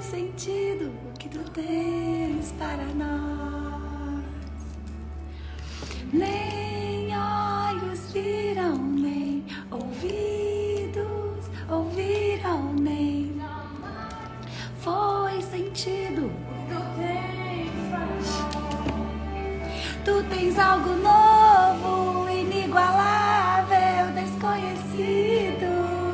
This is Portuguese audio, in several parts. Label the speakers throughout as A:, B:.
A: sentido o que tu tens para nós. Nem olhos viram, nem ouvidos ouviram, nem foi sentido. Tu tens algo novo, inigualável, desconhecido.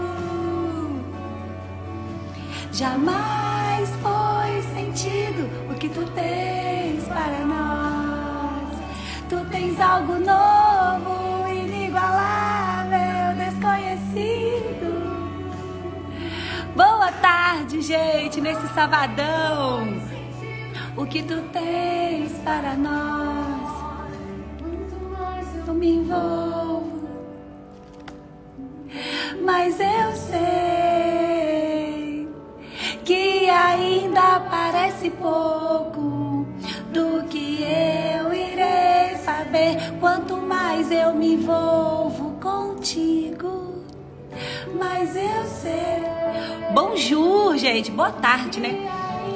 A: Jamais foi sentido o que tu tens para nós. Tu tens algo novo, inigualável, desconhecido. Boa tarde, gente, nesse sabadão. O que tu tens para nós? Eu me envolvo, mas eu sei que ainda parece pouco do que eu irei saber. Quanto mais eu me envolvo contigo, mas eu sei. Bonjour, gente, boa tarde, né?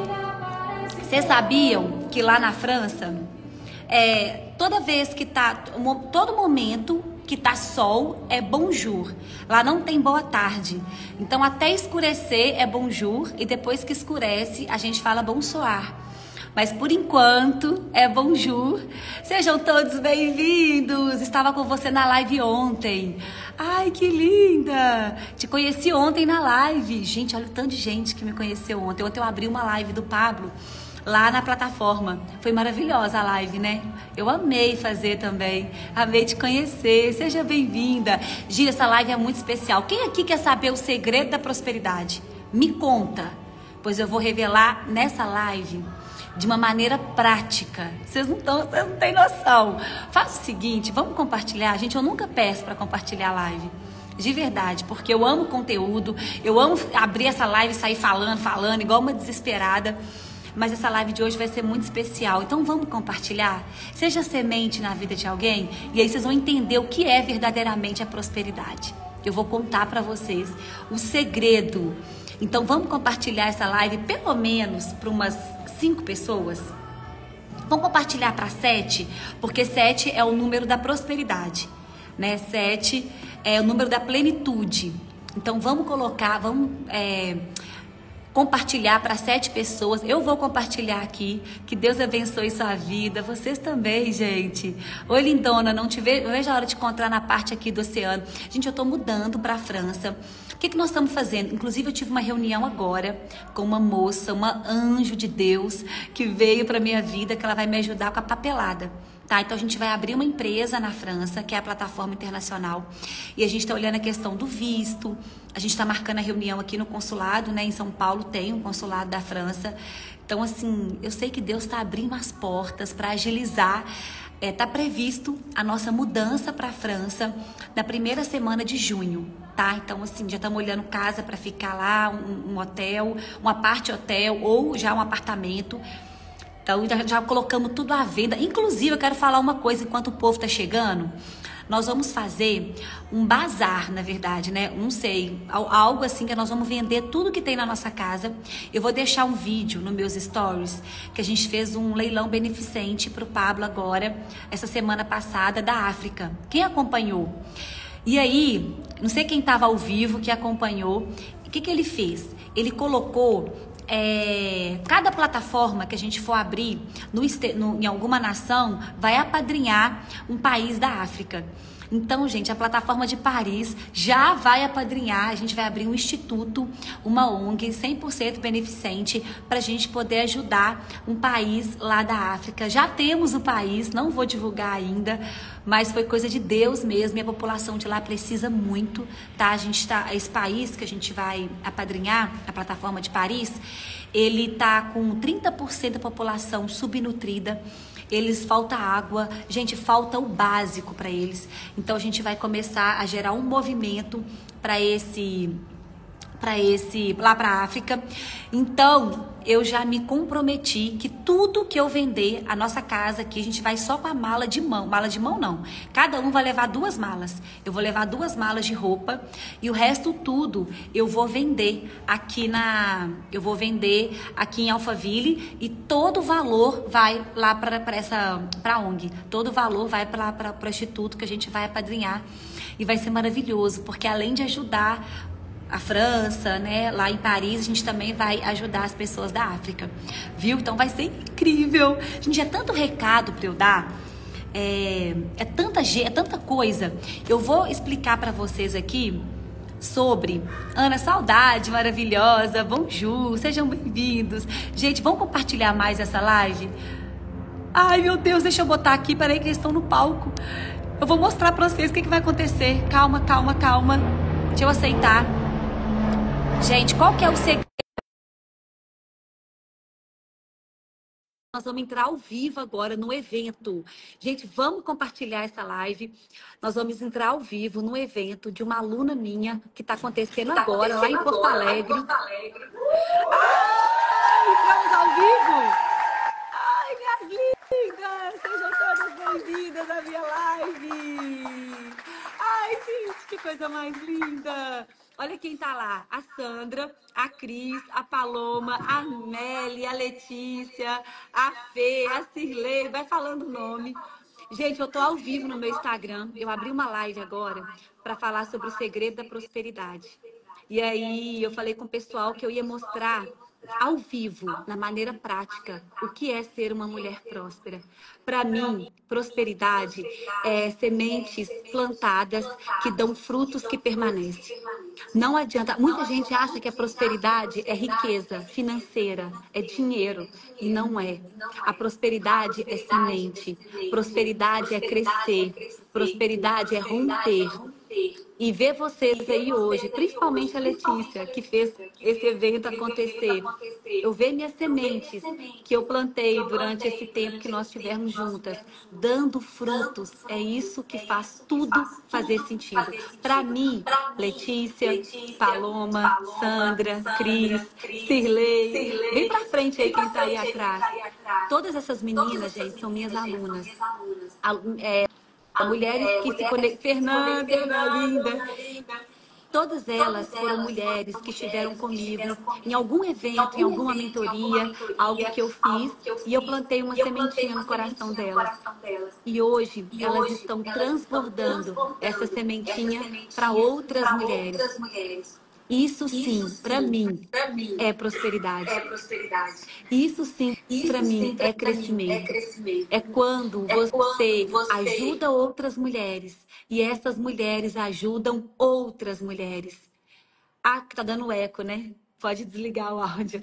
A: Vocês sabiam que lá na França, toda vez que tá, todo momento que tá sol é bonjour. Lá não tem boa tarde. Então até escurecer é bonjour e depois que escurece a gente fala bonsoir. Mas por enquanto é bonjour. Sejam todos bem-vindos. Estava com você na live ontem. Ai, que linda! Te conheci ontem na live. Gente, olha o tanto de gente que me conheceu ontem. Ontem eu abri uma live do Pablo lá na plataforma. Foi maravilhosa a live, né? Eu amei fazer também. Amei te conhecer. Seja bem-vinda. Gira, essa live é muito especial. Quem aqui quer saber o segredo da prosperidade? Me conta, pois eu vou revelar nessa live de uma maneira prática. Vocês não têm noção. Faz o seguinte, vamos compartilhar. Gente, eu nunca peço para compartilhar a live. De verdade, porque eu amo conteúdo. Eu amo abrir essa live e sair falando, igual uma desesperada. Mas essa live de hoje vai ser muito especial. Então vamos compartilhar? Seja semente na vida de alguém e aí vocês vão entender o que é verdadeiramente a prosperidade. Eu vou contar para vocês o segredo. Então vamos compartilhar essa live pelo menos para umas 5 pessoas. Vamos compartilhar para 7, porque 7 é o número da prosperidade, né? 7 é o número da plenitude. Então vamos colocar, compartilhar para 7 pessoas. Eu vou compartilhar aqui. Que Deus abençoe sua vida. Vocês também, gente. Oi, lindona. Não vejo a hora de encontrar na parte aqui do oceano. Gente, eu tô mudando para a França. O que nós estamos fazendo? Inclusive, eu tive uma reunião agora com uma moça, uma anjo de Deus, que veio para minha vida, que ela vai me ajudar com a papelada. Tá, então a gente vai abrir uma empresa na França, que é a plataforma internacional, e a gente está olhando a questão do visto. A gente está marcando a reunião aqui no consulado, né? Em São Paulo tem um consulado da França. Então, assim, eu sei que Deus está abrindo as portas para agilizar. Está previsto a nossa mudança para a França na primeira semana de junho, tá? Então, assim, já estamos olhando casa para ficar lá, um hotel, um apart-hotel ou já um apartamento. Então, já colocamos tudo à venda. Inclusive, eu quero falar uma coisa enquanto o povo está chegando. Nós vamos fazer um bazar, na verdade, né? Não sei, algo assim que nós vamos vender tudo que tem na nossa casa. Eu vou deixar um vídeo nos meus stories, que a gente fez um leilão beneficente para o Pablo agora, essa semana passada, da África. Quem acompanhou? E aí, não sei quem estava ao vivo, que acompanhou. O que ele fez? Ele colocou... cada plataforma que a gente for abrir em alguma nação vai apadrinhar um país da África. Então, gente, a plataforma de Paris já vai apadrinhar. A gente vai abrir um instituto, uma ONG 100% beneficente para a gente poder ajudar um país lá da África. Já temos o país, não vou divulgar ainda, mas foi coisa de Deus mesmo, e a população de lá precisa muito, tá? Esse país que a gente vai apadrinhar, a plataforma de Paris, ele tá com 30% da população subnutrida. Eles falta água, gente, falta o básico para eles. Então a gente vai começar a gerar um movimento para lá para África. Então, eu já me comprometi que tudo que eu vender, a nossa casa aqui, a gente vai só com a mala de mão não. Cada um vai levar 2 malas. Eu vou levar 2 malas de roupa e o resto tudo eu vou vender aqui em Alphaville, e todo o valor vai lá para ONG. Todo o valor vai para o instituto que a gente vai apadrinhar, e vai ser maravilhoso, porque além de ajudar a França, né, lá em Paris, a gente também vai ajudar as pessoas da África, viu? Então vai ser incrível. Gente, é tanto recado para eu dar, é tanta coisa. Eu vou explicar para vocês aqui sobre Ana, saudade maravilhosa, bonjour, sejam bem-vindos. Gente, vamos compartilhar mais essa live? Ai, meu Deus, deixa eu botar aqui, peraí que eles estão no palco. Eu vou mostrar pra vocês o que vai acontecer. Calma. Deixa eu aceitar. Gente, qual que é o segredo? Nós vamos entrar ao vivo agora no evento. Gente, vamos compartilhar essa live. Nós vamos entrar ao vivo no evento de uma aluna minha que está acontecendo agora, lá em Porto Alegre. Entramos ao vivo? Ai, minhas lindas! Sejam todas bem-vindas à minha live! Ai, gente, que coisa mais linda! Olha quem tá lá, a Sandra, a Cris, a Paloma, a Nelly, a Letícia, a Fê, a Cirlei, vai falando o nome. Gente, eu tô ao vivo no meu Instagram, eu abri uma live agora para falar sobre o segredo da prosperidade. E aí eu falei com o pessoal que eu ia mostrar ao vivo, na maneira prática, o que é ser uma mulher próspera. Para mim, prosperidade é sementes plantadas que dão frutos que permanecem. Não adianta, muita gente acha que a prosperidade é riqueza financeira, é dinheiro, e não é. A prosperidade é semente, prosperidade é crescer, prosperidade é romper. E ver vocês aí hoje, principalmente a Letícia, que fez esse evento acontecer. Eu ver minhas sementes que eu plantei durante esse tempo que nós tivemos juntas, dando frutos. É isso que faz tudo fazer sentido. Para mim, Letícia, Paloma, Sandra, Cris, Cirlei, vem pra frente aí quem tá aí atrás. Todas essas meninas, gente, são minhas alunas. Mulheres que se conectam. Fernanda, minha linda. Todas elas foram mulheres que estiveram comigo em algum evento, em alguma mentoria, algo que eu fiz, e eu plantei uma sementinha no coração delas. E hoje elas estão transbordando essa sementinha para outras mulheres. Isso sim, para mim, é prosperidade. Isso sim, para mim, é crescimento. É quando você ajuda outras mulheres e essas mulheres ajudam outras mulheres. Ah, tá dando eco, né? Pode desligar o áudio.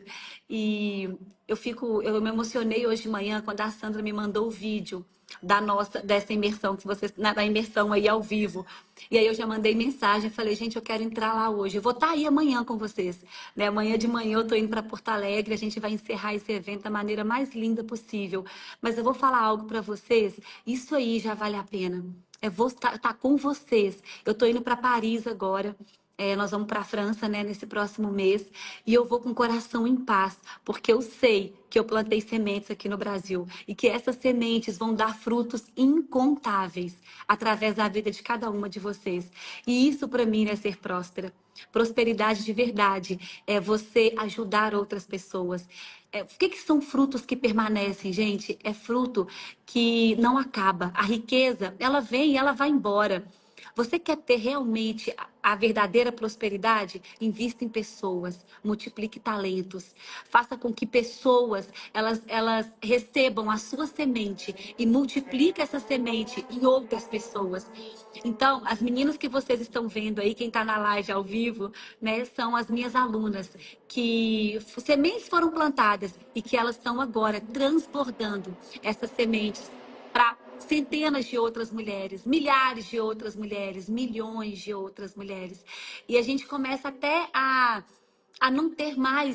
A: E eu me emocionei hoje de manhã quando a Sandra me mandou o vídeo dessa imersão que vocês, da imersão aí ao vivo. E aí eu já mandei mensagem, falei, gente, eu quero entrar lá hoje. Eu vou estar aí amanhã com vocês, né? Amanhã de manhã eu tô indo para Porto Alegre, a gente vai encerrar esse evento da maneira mais linda possível. Mas eu vou falar algo para vocês, isso aí já vale a pena. Eu vou estar com vocês. Eu tô indo para Paris agora. Nós vamos para a França, né, nesse próximo mês, e eu vou com o coração em paz, porque eu sei que eu plantei sementes aqui no Brasil e que essas sementes vão dar frutos incontáveis através da vida de cada uma de vocês. E isso para mim é ser próspera. Prosperidade de verdade é você ajudar outras pessoas. O que são frutos que permanecem, gente? É fruto que não acaba. A riqueza, ela vem e ela vai embora. Você quer ter realmente a verdadeira prosperidade? Invista em pessoas, multiplique talentos, faça com que pessoas elas recebam a sua semente e multiplique essa semente em outras pessoas. Então, as meninas que vocês estão vendo aí, quem está na live ao vivo, né, são as minhas alunas que sementes foram plantadas e que elas estão agora transbordando essas sementes para centenas de outras mulheres, milhares de outras mulheres, milhões de outras mulheres. E a gente começa até a não ter mais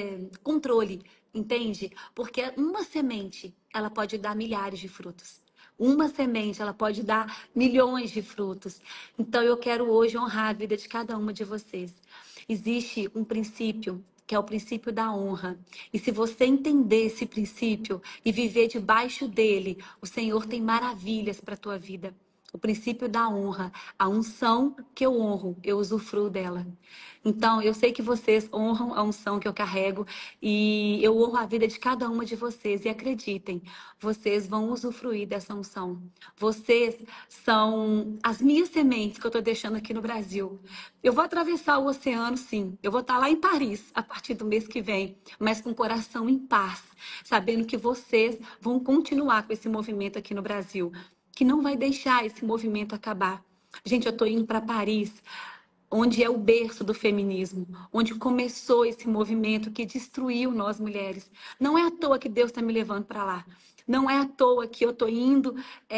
A: controle, entende? Porque uma semente, ela pode dar milhares de frutos. Uma semente, ela pode dar milhões de frutos. Então, eu quero hoje honrar a vida de cada uma de vocês. Existe um princípio, que é o princípio da honra. E se você entender esse princípio e viver debaixo dele, o Senhor tem maravilhas para a tua vida. O princípio da honra, a unção que eu honro, eu usufruo dela. Então, eu sei que vocês honram a unção que eu carrego e eu honro a vida de cada uma de vocês. E acreditem, vocês vão usufruir dessa unção. Vocês são as minhas sementes que eu estou deixando aqui no Brasil. Eu vou atravessar o oceano, sim. Eu vou estar lá em Paris a partir do mês que vem, mas com o coração em paz, sabendo que vocês vão continuar com esse movimento aqui no Brasil, que não vai deixar esse movimento acabar. Gente, eu estou indo para Paris, onde é o berço do feminismo, onde começou esse movimento que destruiu nós mulheres. Não é à toa que Deus está me levando para lá. Não é à toa que eu estou indo,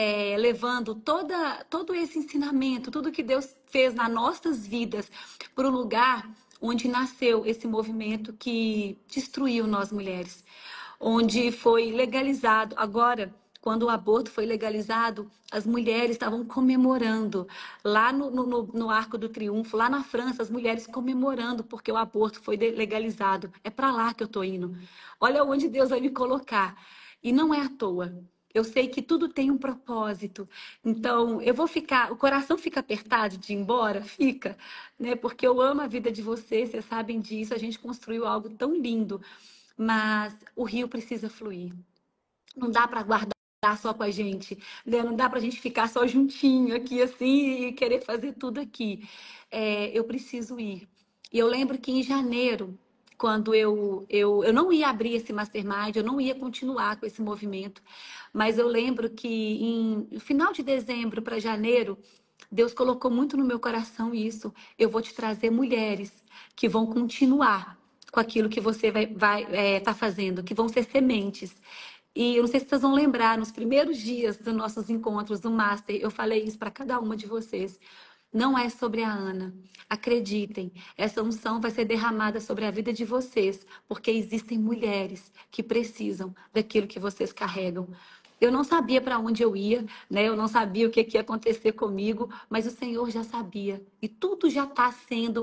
A: levando todo esse ensinamento, tudo que Deus fez nas nossas vidas, para o lugar onde nasceu esse movimento que destruiu nós mulheres, onde foi legalizado. Agora, quando o aborto foi legalizado, as mulheres estavam comemorando lá no Arco do Triunfo, lá na França, as mulheres comemorando porque o aborto foi legalizado. É para lá que eu estou indo. Olha onde Deus vai me colocar. E não é à toa. Eu sei que tudo tem um propósito. Então, eu vou ficar, o coração fica apertado de ir embora? Fica, né? Porque eu amo a vida de vocês, vocês sabem disso. A gente construiu algo tão lindo. Mas o rio precisa fluir. Não dá para guardar só com a gente, né? Não dá para a gente ficar só juntinho aqui assim e querer fazer tudo aqui. Eu preciso ir. E eu lembro que em janeiro, quando eu não ia abrir esse mastermind, eu não ia continuar com esse movimento, mas eu lembro que no final de dezembro para janeiro, Deus colocou muito no meu coração isso. Eu vou te trazer mulheres que vão continuar com aquilo que você vai tá fazendo, que vão ser sementes. E eu não sei se vocês vão lembrar, nos primeiros dias dos nossos encontros do Master, eu falei isso para cada uma de vocês. Não é sobre a Ana. Acreditem, essa unção vai ser derramada sobre a vida de vocês, porque existem mulheres que precisam daquilo que vocês carregam. Eu não sabia para onde eu ia, né? Eu não sabia o que ia acontecer comigo, mas o Senhor já sabia. E tudo já está sendo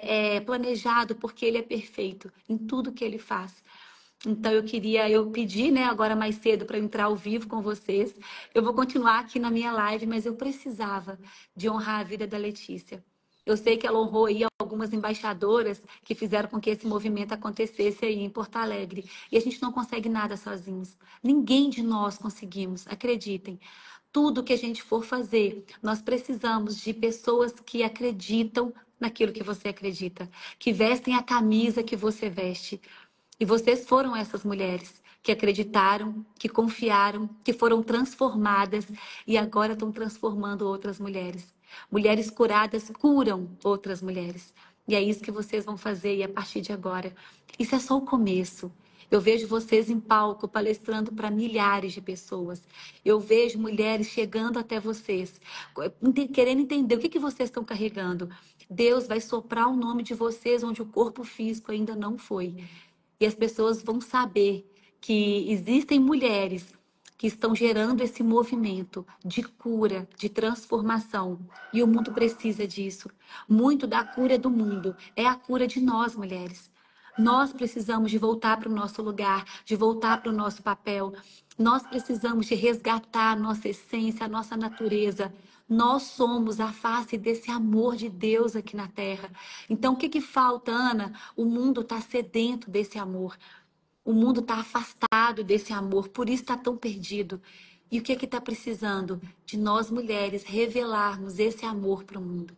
A: planejado, porque Ele é perfeito em tudo que Ele faz. Então eu pedi, né, agora mais cedo para entrar ao vivo com vocês. Eu vou continuar aqui na minha live, mas eu precisava de honrar a vida da Letícia. Eu sei que ela honrou aí algumas embaixadoras que fizeram com que esse movimento acontecesse aí em Porto Alegre. E a gente não consegue nada sozinhos. Ninguém de nós conseguimos, acreditem. Tudo que a gente for fazer, nós precisamos de pessoas que acreditam naquilo que você acredita, que vestem a camisa que você veste. E vocês foram essas mulheres que acreditaram, que confiaram, que foram transformadas e agora estão transformando outras mulheres. Mulheres curadas curam outras mulheres. E é isso que vocês vão fazer e a partir de agora. Isso é só o começo. Eu vejo vocês em palco palestrando para milhares de pessoas. Eu vejo mulheres chegando até vocês, querendo entender o que vocês estão carregando. Deus vai soprar o nome de vocês onde o corpo físico ainda não foi. E as pessoas vão saber que existem mulheres que estão gerando esse movimento de cura, de transformação. E o mundo precisa disso. Muito da cura do mundo é a cura de nós, mulheres. Nós precisamos de voltar para o nosso lugar, de voltar para o nosso papel. Nós precisamos de resgatar a nossa essência, a nossa natureza. Nós somos a face desse amor de Deus aqui na Terra. Então, o que falta, Ana? O mundo está sedento desse amor. O mundo está afastado desse amor, por isso está tão perdido. E o que está precisando? De nós mulheres revelarmos esse amor para o mundo.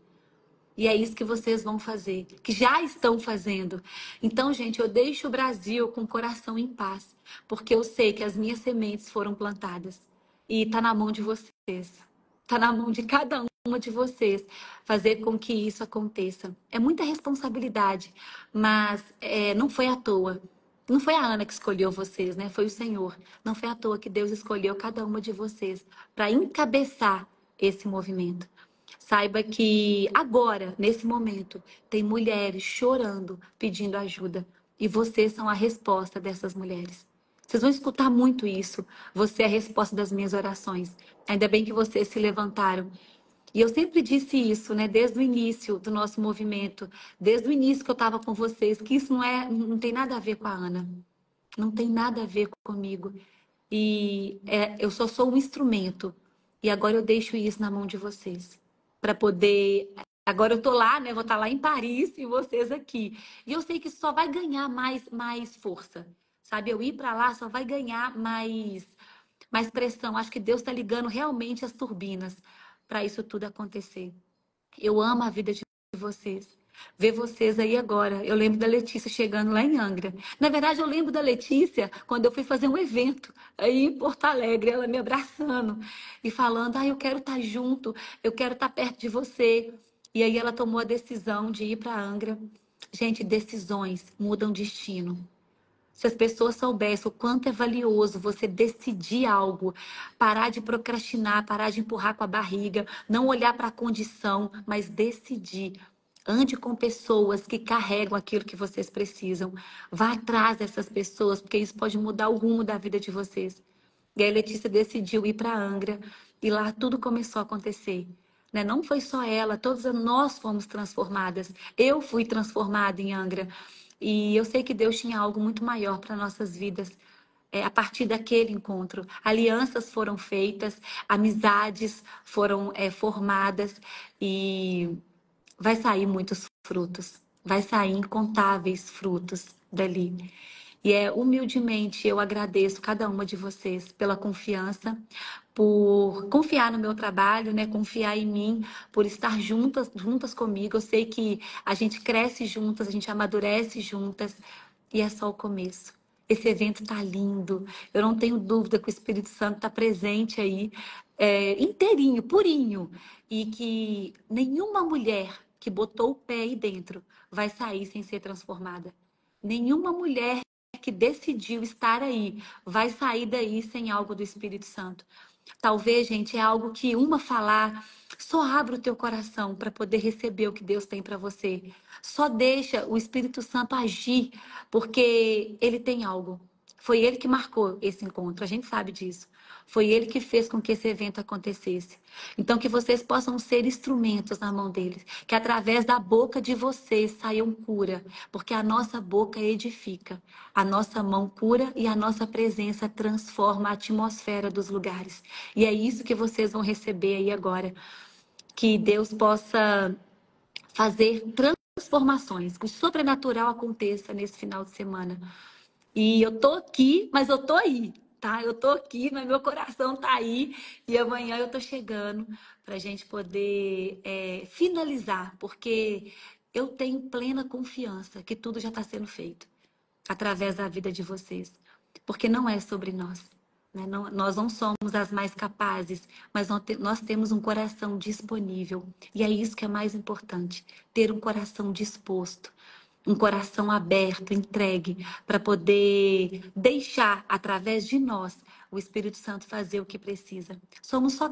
A: E é isso que vocês vão fazer, que já estão fazendo. Então, gente, eu deixo o Brasil com o coração em paz, porque eu sei que as minhas sementes foram plantadas. E está na mão de vocês. Está na mão de cada uma de vocês fazer com que isso aconteça. É muita responsabilidade, mas não foi à toa. Não foi a Ana que escolheu vocês, né? Foi o Senhor. Não foi à toa que Deus escolheu cada uma de vocês para encabeçar esse movimento. Saiba que agora, nesse momento, tem mulheres chorando, pedindo ajuda. E vocês são a resposta dessas mulheres. Vocês vão escutar muito isso. Você é a resposta das minhas orações. Ainda bem que vocês se levantaram. E eu sempre disse isso, né? Desde o início do nosso movimento, desde o início que eu estava com vocês, que isso não tem nada a ver com a Ana. Não tem nada a ver comigo. Eu só sou um instrumento. E agora eu deixo isso na mão de vocês. Para poder. Agora eu tô lá, né? Vou estar lá em Paris e vocês aqui. E eu sei que isso só vai ganhar mais força. Sabe? Eu ir para lá só vai ganhar mais pressão. Acho que Deus está ligando realmente as turbinas para isso tudo acontecer. Eu amo a vida de vocês. Ver vocês aí agora. Eu lembro da Letícia chegando lá em Angra. Na verdade, eu lembro da Letícia quando eu fui fazer um evento aí em Porto Alegre, ela me abraçando e falando: eu quero estar junto, eu quero estar perto de você. E aí ela tomou a decisão de ir para Angra. Gente, decisões mudam destino. Se as pessoas soubessem o quanto é valioso você decidir algo, parar de procrastinar, parar de empurrar com a barriga, não olhar para a condição, mas decidir. Ande com pessoas que carregam aquilo que vocês precisam. Vá atrás dessas pessoas, porque isso pode mudar o rumo da vida de vocês. E aí a Letícia decidiu ir para Angra e lá tudo começou a acontecer. Né? Não foi só ela, todas nós fomos transformadas. Eu fui transformada em Angra. E eu sei que Deus tinha algo muito maior para nossas vidas. A partir daquele encontro, alianças foram feitas, amizades foram formadas e vai sair muitos frutos, vai sair incontáveis frutos dali. E humildemente eu agradeço cada uma de vocês pela confiança, por confiar no meu trabalho, né? Confiar em mim, por estar juntas comigo. Eu sei que a gente cresce juntas, a gente amadurece juntas e é só o começo. Esse evento tá lindo. Eu não tenho dúvida que o Espírito Santo está presente aí, inteirinho, purinho, e que nenhuma mulher que botou o pé aí dentro vai sair sem ser transformada. Nenhuma mulher que decidiu estar aí vai sair daí sem algo do Espírito Santo. Talvez, gente, é algo que uma falar, só abre o teu coração para poder receber o que Deus tem para você. Só deixa o Espírito Santo agir, porque ele tem algo. Foi ele que marcou esse encontro, a gente sabe disso. Foi ele que fez com que esse evento acontecesse. Então, que vocês possam ser instrumentos na mão deles. Que através da boca de vocês saiam cura. Porque a nossa boca edifica. A nossa mão cura e a nossa presença transforma a atmosfera dos lugares. E é isso que vocês vão receber aí agora. Que Deus possa fazer transformações. Que o sobrenatural aconteça nesse final de semana. E eu tô aqui, mas eu tô aí, tá? Eu tô aqui, mas meu coração tá aí. E amanhã eu tô chegando pra gente poder finalizar, porque eu tenho plena confiança que tudo já está sendo feito através da vida de vocês. Porque não é sobre nós. Né? Não, nós não somos as mais capazes, mas nós temos um coração disponível. E é isso que é mais importante: ter um coração disposto. Um coração aberto, entregue, para poder deixar, através de nós, o Espírito Santo fazer o que precisa. Somos só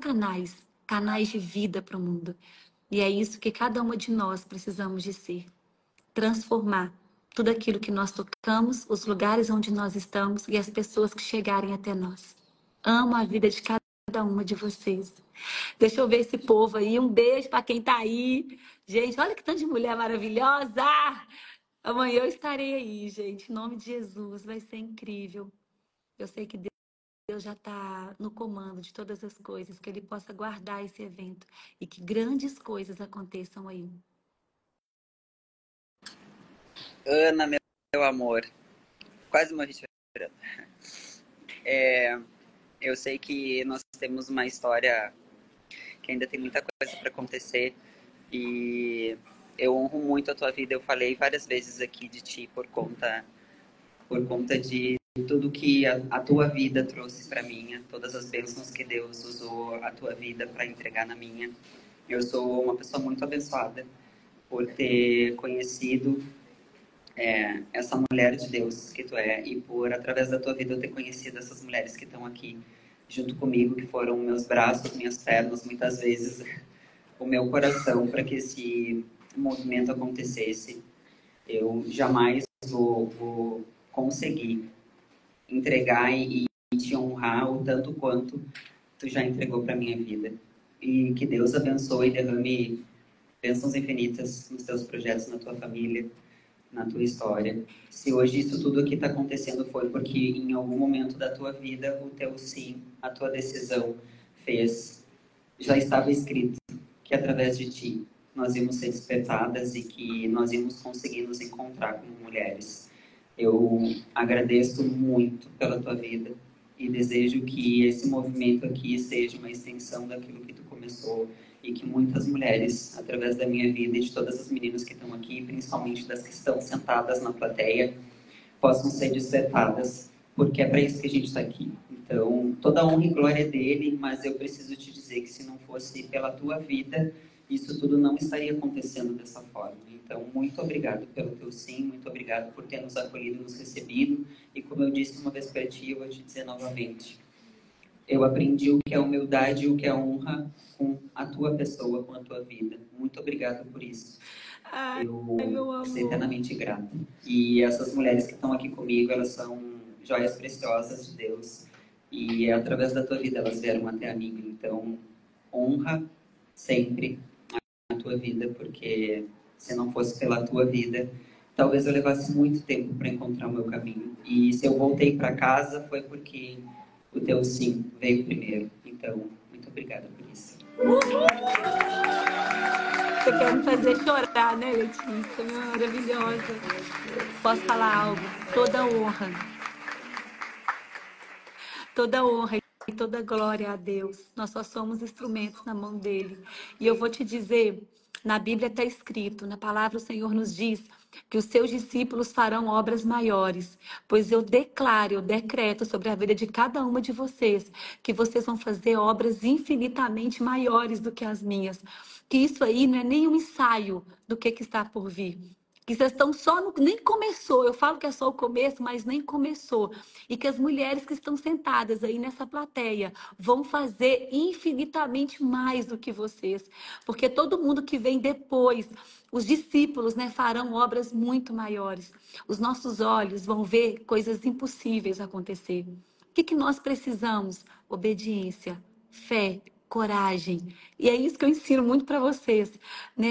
A: canais de vida para o mundo. E é isso que cada uma de nós precisamos de ser. Transformar tudo aquilo que nós tocamos, os lugares onde nós estamos e as pessoas que chegarem até nós. Amo a vida de cada uma de vocês. Deixa eu ver esse povo aí. Um beijo para quem tá aí. Gente, olha que tanto de mulher maravilhosa! Amanhã eu estarei aí, gente. Em nome de Jesus, vai ser incrível. Eu sei que Deus já está no comando de todas as coisas, que Ele possa guardar esse evento e que grandes coisas aconteçam aí.
B: Ana, meu amor, quase morri chorando. Eu sei que nós temos uma história que ainda tem muita coisa para acontecer e eu honro muito a tua vida. Eu falei várias vezes aqui de ti por conta de tudo que a tua vida trouxe para mim, todas as bênçãos que Deus usou a tua vida para entregar na minha. Eu sou uma pessoa muito abençoada por ter conhecido essa mulher de Deus que tu é e por, através da tua vida, eu ter conhecido essas mulheres que estão aqui junto comigo, que foram meus braços, minhas pernas, muitas vezes o meu coração para que esse movimento acontecesse. Eu jamais vou conseguir entregar e te honrar o tanto quanto tu já entregou para minha vida. E que Deus abençoe e derrame bênçãos infinitas nos teus projetos, na tua família, na tua história. Se hoje isso tudo aqui está acontecendo foi porque em algum momento da tua vida o teu sim, a tua decisão fez, já estava escrito que através de ti nós íamos ser despertadas e que nós íamos conseguir nos encontrar como mulheres. Eu agradeço muito pela tua vida e desejo que esse movimento aqui seja uma extensão daquilo que tu começou e que muitas mulheres, através da minha vida e de todas as meninas que estão aqui, principalmente das que estão sentadas na plateia, possam ser despertadas, porque é para isso que a gente está aqui. Então, toda a honra e glória é dele, mas eu preciso te dizer que se não fosse pela tua vida, isso tudo não estaria acontecendo dessa forma. Então, muito obrigado pelo teu sim, muito obrigado por ter nos acolhido e nos recebido. E como eu disse uma vez para ti, eu vou te dizer novamente. Eu aprendi o que é humildade e o que é honra com a tua pessoa, com a tua vida. Muito obrigado por isso. Eu sou eternamente grata. E essas mulheres que estão aqui comigo, elas são joias preciosas de Deus. E através da tua vida elas vieram até a mim. Então, honra sempre a tua vida, porque se não fosse pela tua vida, talvez eu levasse muito tempo para encontrar o meu caminho. E se eu voltei para casa, foi porque o teu sim veio primeiro. Então, muito obrigada por isso.
A: Você quer me fazer chorar, né, Letícia? Maravilhosa. Posso falar algo? Toda honra e toda glória a Deus. Nós só somos instrumentos na mão dele. E eu vou te dizer, na Bíblia está escrito, na palavra o Senhor nos diz que os seus discípulos farão obras maiores, pois eu declaro, eu decreto sobre a vida de cada uma de vocês, que vocês vão fazer obras infinitamente maiores do que as minhas. Que isso aí não é nem um ensaio do que está por vir. Que vocês estão só no. Nem começou. Eu falo que é só o começo, mas nem começou. E que as mulheres que estão sentadas aí nessa plateia vão fazer infinitamente mais do que vocês. Porque todo mundo que vem depois, os discípulos, né, farão obras muito maiores. Os nossos olhos vão ver coisas impossíveis acontecer. O que nós precisamos? Obediência, fé, coragem. E é isso que eu ensino muito para vocês, né?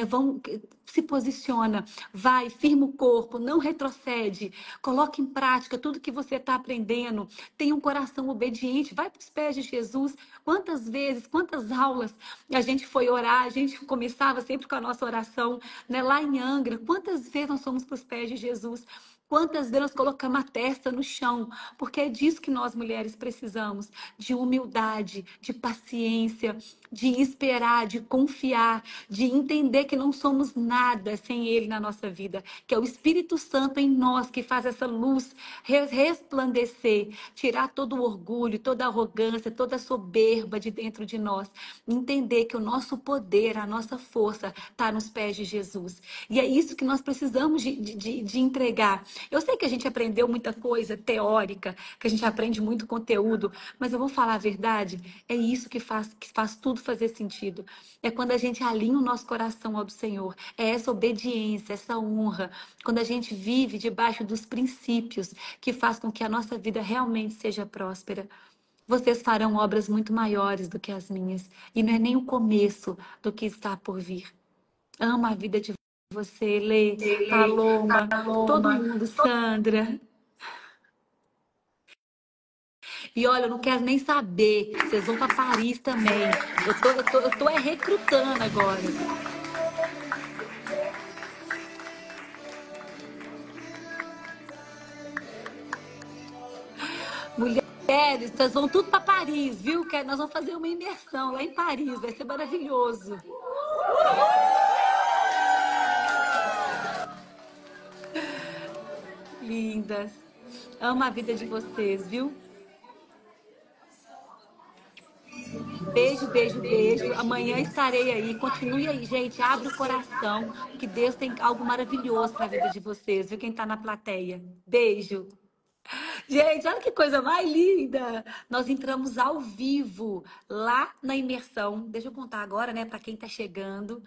A: Se posiciona, vai, firma o corpo, não retrocede, coloque em prática tudo que você está aprendendo, tenha um coração obediente, vai para os pés de Jesus. Quantas vezes, quantas aulas a gente foi orar, a gente começava sempre com a nossa oração, né? Lá em Angra, quantas vezes nós fomos para os pés de Jesus? Quantas vezes nós colocamos a testa no chão? Porque é disso que nós mulheres precisamos, de humildade, de paciência, de esperar, de confiar, de entender que não somos nada sem Ele na nossa vida, que é o Espírito Santo em nós que faz essa luz resplandecer, tirar todo o orgulho, toda a arrogância, toda a soberba de dentro de nós. Entender que o nosso poder, a nossa força está nos pés de Jesus. E é isso que nós precisamos de entregar. Eu sei que a gente aprendeu muita coisa teórica, que a gente aprende muito conteúdo, mas eu vou falar a verdade, é isso que faz tudo fazer sentido. É quando a gente alinha o nosso coração ao do Senhor, é essa obediência, essa honra, quando a gente vive debaixo dos princípios que faz com que a nossa vida realmente seja próspera. Vocês farão obras muito maiores do que as minhas, e não é nem o começo do que está por vir. Amo a vida de você, Lê, Paloma, todo mundo, Sandra. E olha, eu não quero nem saber. Vocês vão para Paris também. Eu tô recrutando agora. Mulheres, vocês vão tudo para Paris, viu? Que nós vamos fazer uma imersão lá em Paris. Vai ser maravilhoso. Lindas. Amo a vida de vocês, viu? Beijo, beijo, beijo. Amanhã estarei aí. Continue aí, gente. Abre o coração, que Deus tem algo maravilhoso para a vida de vocês, viu? Quem está na plateia. Beijo. Gente, olha que coisa mais linda! Nós entramos ao vivo lá na imersão. Deixa eu contar agora, né, para quem está chegando.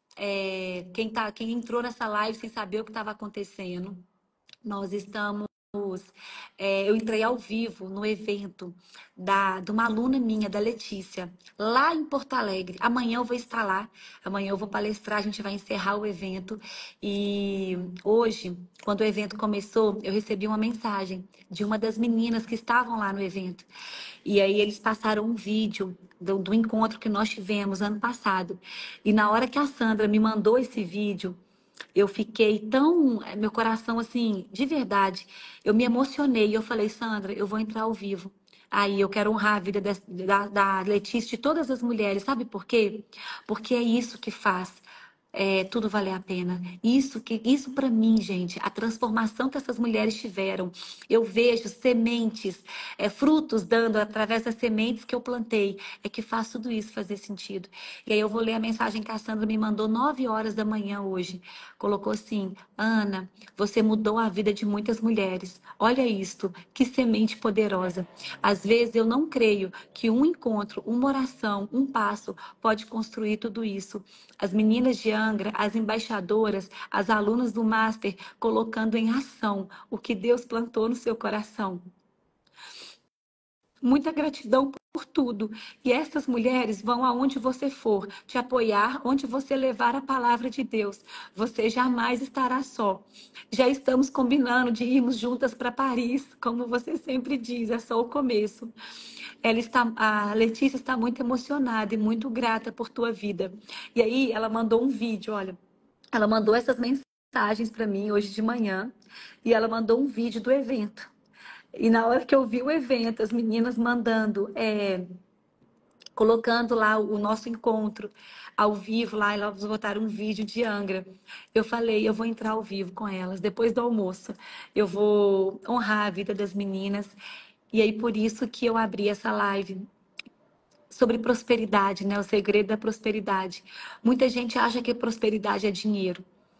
A: Quem entrou nessa live sem saber o que estava acontecendo. Nós estamos eu entrei ao vivo no evento de uma aluna minha, da Letícia, lá em Porto Alegre. Amanhã eu vou estar lá, amanhã eu vou palestrar, a gente vai encerrar o evento. E hoje, quando o evento começou, eu recebi uma mensagem de uma das meninas que estavam lá no evento. E aí eles passaram um vídeo do encontro que nós tivemos ano passado. E na hora que a Sandra me mandou esse vídeo, eu fiquei tão, meu coração assim, de verdade, eu me emocionei. E eu falei, Sandra, eu vou entrar ao vivo. Aí eu quero honrar a vida da Letícia, de todas as mulheres. Sabe por quê? Porque é isso que faz tudo valer a pena. Isso para mim, gente, a transformação que essas mulheres tiveram. Eu vejo sementes, frutos dando através das sementes que eu plantei. É que faz tudo isso fazer sentido. E aí eu vou ler a mensagem que a Sandra me mandou 9 horas da manhã hoje. Colocou assim: Ana, você mudou a vida de muitas mulheres. Olha isto, que semente poderosa. Às vezes eu não creio que um encontro, uma oração, um passo pode construir tudo isso. As meninas de Angra, as embaixadoras, as alunas do Master, colocando em ação o que Deus plantou no seu coração. Muita gratidão por tudo. E essas mulheres vão aonde você for, te apoiar, onde você levar a palavra de Deus. Você jamais estará só. Já estamos combinando de irmos juntas para Paris, como você sempre diz, é só o começo. A Letícia está muito emocionada e muito grata por tua vida. E aí ela mandou um vídeo, olha. Ela mandou essas mensagens para mim hoje de manhã e ela mandou um vídeo do evento. E na hora que eu vi o evento, as meninas mandando, colocando lá o nosso encontro ao vivo, lá elas botaram um vídeo de Angra. Eu falei, eu vou entrar ao vivo com elas, depois do almoço. Eu vou honrar a vida das meninas. E aí, por isso que eu abri essa live sobre prosperidade, né? O segredo da prosperidade. Muita gente acha que prosperidade é dinheiro.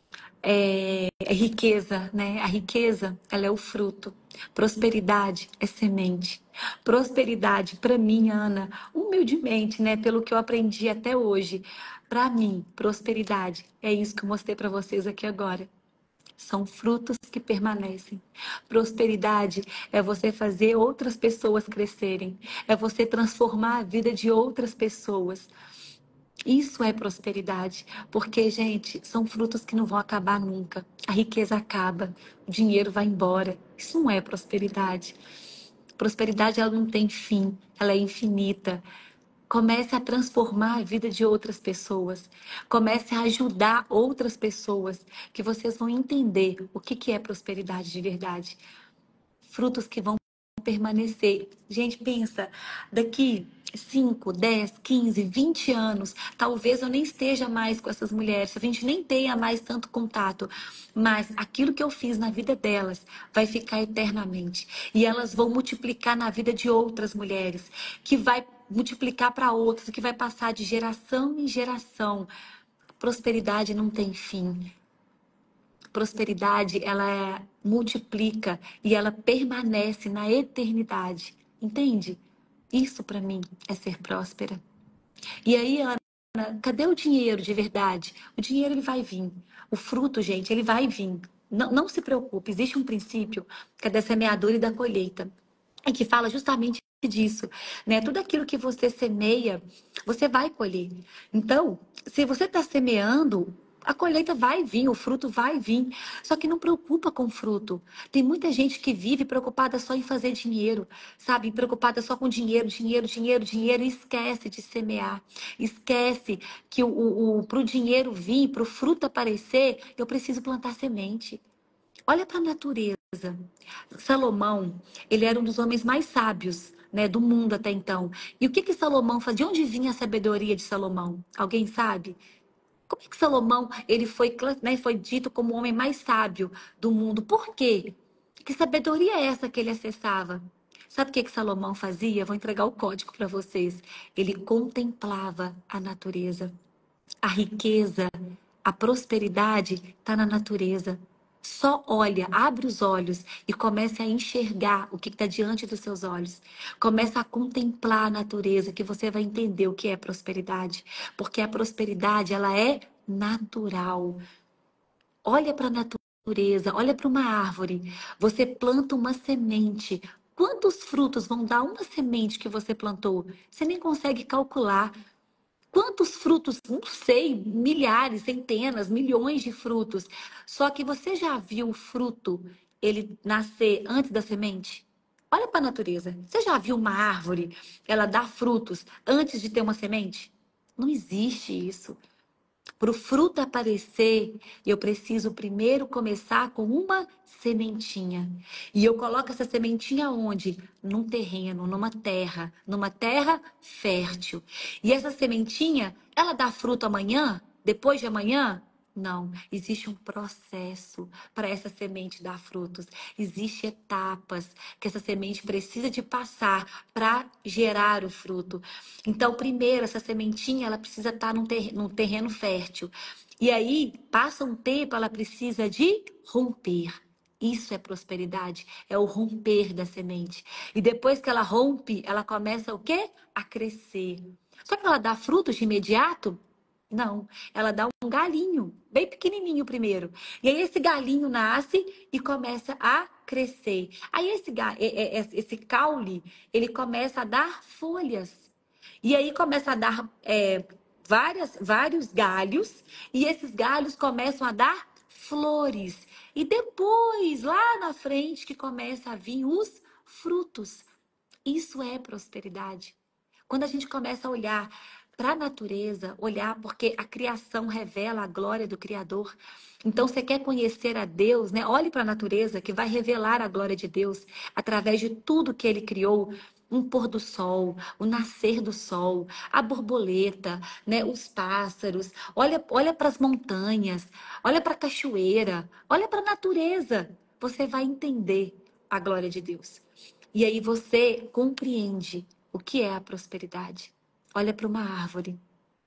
A: É riqueza, né? A riqueza, ela é o fruto. Prosperidade é semente. Prosperidade, para mim, Ana, humildemente, né? Pelo que eu aprendi até hoje, para mim, prosperidade é isso que eu mostrei para vocês aqui agora. São frutos que permanecem. Prosperidade é você fazer outras pessoas crescerem. É você transformar a vida de outras pessoas. Isso é prosperidade, porque, gente, são frutos que não vão acabar nunca. A riqueza acaba, o dinheiro vai embora. Isso não é prosperidade. Prosperidade, ela não tem fim, ela é infinita. Comece a transformar a vida de outras pessoas. Comece a ajudar outras pessoas, que vocês vão entender o que é prosperidade de verdade. Frutos que vão permanecer. Gente, pensa, daqui 5, 10, 15, 20 anos, talvez eu nem esteja mais com essas mulheres, a gente nem tenha mais tanto contato, mas aquilo que eu fiz na vida delas vai ficar eternamente. E elas vão multiplicar na vida de outras mulheres, que vai multiplicar para outras, que vai passar de geração em geração. Prosperidade não tem fim. Prosperidade, multiplica e ela permanece na eternidade. Entende? Isso para mim é ser próspera. E aí, Ana, cadê o dinheiro de verdade? O dinheiro ele vai vir. O fruto, gente, ele vai vir. Não, não se preocupe, existe um princípio que é da semeadura e da colheita. E que fala justamente disso, né? Tudo aquilo que você semeia, você vai colher. Então, se você está semeando, a colheita vai vir, o fruto vai vir. Só que não preocupa com o fruto. Tem muita gente que vive preocupada só em fazer dinheiro, sabe? Preocupada só com dinheiro, dinheiro, dinheiro, dinheiro, e esquece de semear. Esquece que para o dinheiro vir, para o fruto aparecer, eu preciso plantar semente. Olha para a natureza. Salomão, ele era um dos homens mais sábios, né, do mundo até então. E o que Salomão fazia? De onde vinha a sabedoria de Salomão? Alguém sabe? Como é que Salomão ele foi dito como o homem mais sábio do mundo? Por quê? Que sabedoria é essa que ele acessava? Sabe o que Salomão fazia? Vou entregar o código para vocês. Ele contemplava a natureza. A riqueza, a prosperidade está na natureza. Só olha, abre os olhos e comece a enxergar o que está diante dos seus olhos. Comece a contemplar a natureza, que você vai entender o que é prosperidade. Porque a prosperidade, ela é natural. Olha para a natureza. natureza, olha para uma árvore, você planta uma semente. Quantos frutos vão dar uma semente que você plantou? Você nem consegue calcular. Quantos frutos? Não sei, milhares, centenas, milhões de frutos. Só que você já viu o fruto ele nascer antes da semente? Olha para a natureza. Você já viu uma árvore, ela dá frutos antes de ter uma semente? Não existe isso. Para o fruto aparecer, eu preciso primeiro começar com uma sementinha. E eu coloco essa sementinha onde? Num terreno, numa terra fértil. E essa sementinha, ela dá fruto amanhã? Depois de amanhã? Não, existe um processo para essa semente dar frutos. Existem etapas que essa semente precisa de passar para gerar o fruto. Então, primeiro, essa sementinha, ela precisa estar num terreno fértil. E aí, passa um tempo, ela precisa de romper. Isso é prosperidade, é o romper da semente. E depois que ela rompe, ela começa o quê? A crescer. Só que ela dá frutos de imediato? Não, ela dá um galinho, bem pequenininho primeiro. E aí esse galinho nasce e começa a crescer. Aí esse caule, ele começa a dar folhas. E aí começa a dar vários galhos. E esses galhos começam a dar flores. E depois, lá na frente, que começa a vir os frutos. Isso é prosperidade. Quando a gente começa a olhar para a natureza, olhar porque a criação revela a glória do Criador. Então, você quer conhecer a Deus, né? Olhe para a natureza que vai revelar a glória de Deus através de tudo que Ele criou. Um pôr do sol, o nascer do sol, a borboleta, né? Os pássaros. Olha para as montanhas, olha para a cachoeira, olha para a natureza. Você vai entender a glória de Deus. E aí você compreende o que é a prosperidade. Olha para uma árvore,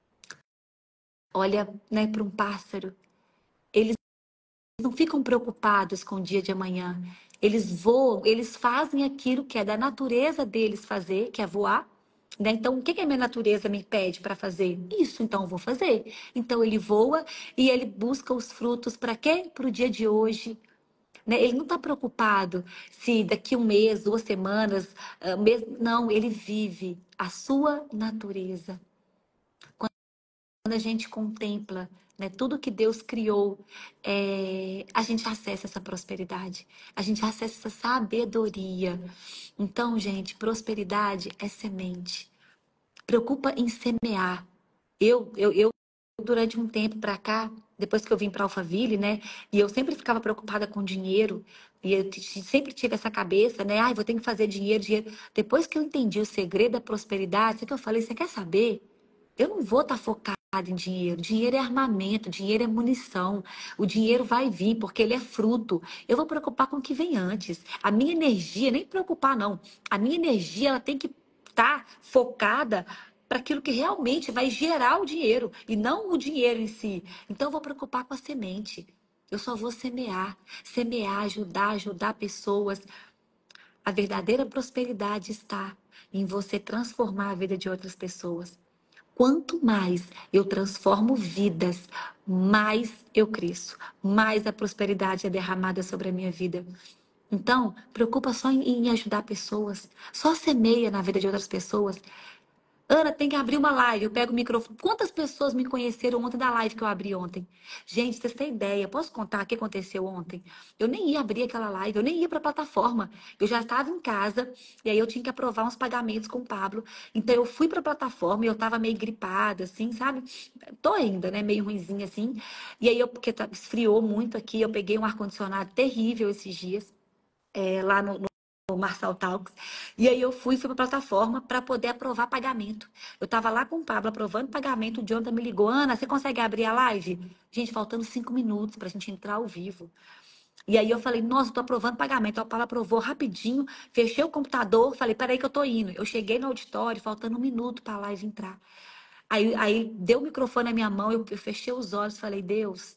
A: olha, né, para um pássaro. Eles não ficam preocupados com o dia de amanhã. Eles voam, eles fazem aquilo que é da natureza deles fazer, que é voar. Né? Então, o que que a minha natureza me pede para fazer? Isso, então eu vou fazer. Então, ele voa e ele busca os frutos para quê? Para o dia de hoje. Né? Ele não está preocupado se daqui um mês, 2 semanas, não, ele vive a sua natureza. Quando a gente contempla, né, tudo que Deus criou, a gente acessa essa prosperidade, a gente acessa essa sabedoria. Então, gente, prosperidade é semente. Preocupa em semear. Eu durante um tempo para cá, depois que eu vim para Alphaville, né? E eu sempre ficava preocupada com dinheiro. E eu sempre tive essa cabeça, né? Ai, vou ter que fazer dinheiro, dinheiro. Depois que eu entendi o segredo da prosperidade, sabe o que eu falei? Você quer saber? Eu não vou estar focada em dinheiro. Dinheiro é armamento, dinheiro é munição. O dinheiro vai vir porque ele é fruto. Eu vou preocupar com o que vem antes. A minha energia, nem preocupar não. A minha energia, ela tem que estar focada para aquilo que realmente vai gerar o dinheiro e não o dinheiro em si. Então eu vou preocupar com a semente. Eu só vou semear, semear, ajudar pessoas. A verdadeira prosperidade está em você transformar a vida de outras pessoas. Quanto mais eu transformo vidas, mais eu cresço, mais a prosperidade é derramada sobre a minha vida. Então, preocupa só em ajudar pessoas, só semeia na vida de outras pessoas. Ana, tem que abrir uma live. Eu pego o microfone. Quantas pessoas me conheceram ontem da live que eu abri ontem? Gente, vocês têm ideia? Posso contar o que aconteceu ontem? Eu nem ia abrir aquela live, eu nem ia para a plataforma. Eu já estava em casa e aí eu tinha que aprovar uns pagamentos com o Pablo. Então eu fui para a plataforma e eu estava meio gripada, assim, sabe? Tô ainda, né? Meio ruinzinha assim. E aí porque esfriou muito aqui, eu peguei um ar-condicionado terrível esses dias, lá no Marçal Talks. E aí eu fui para a plataforma para poder aprovar pagamento. Eu estava lá com o Pablo aprovando pagamento, o Jonathan me ligou, Ana, você consegue abrir a live? Gente, faltando 5 minutos para a gente entrar ao vivo. E aí eu falei, nossa, estou aprovando pagamento. O Paulo aprovou rapidinho, fechei o computador, falei, peraí que eu tô indo. Eu cheguei no auditório, faltando 1 minuto para a live entrar. Aí deu o microfone na minha mão, eu fechei os olhos, falei, Deus,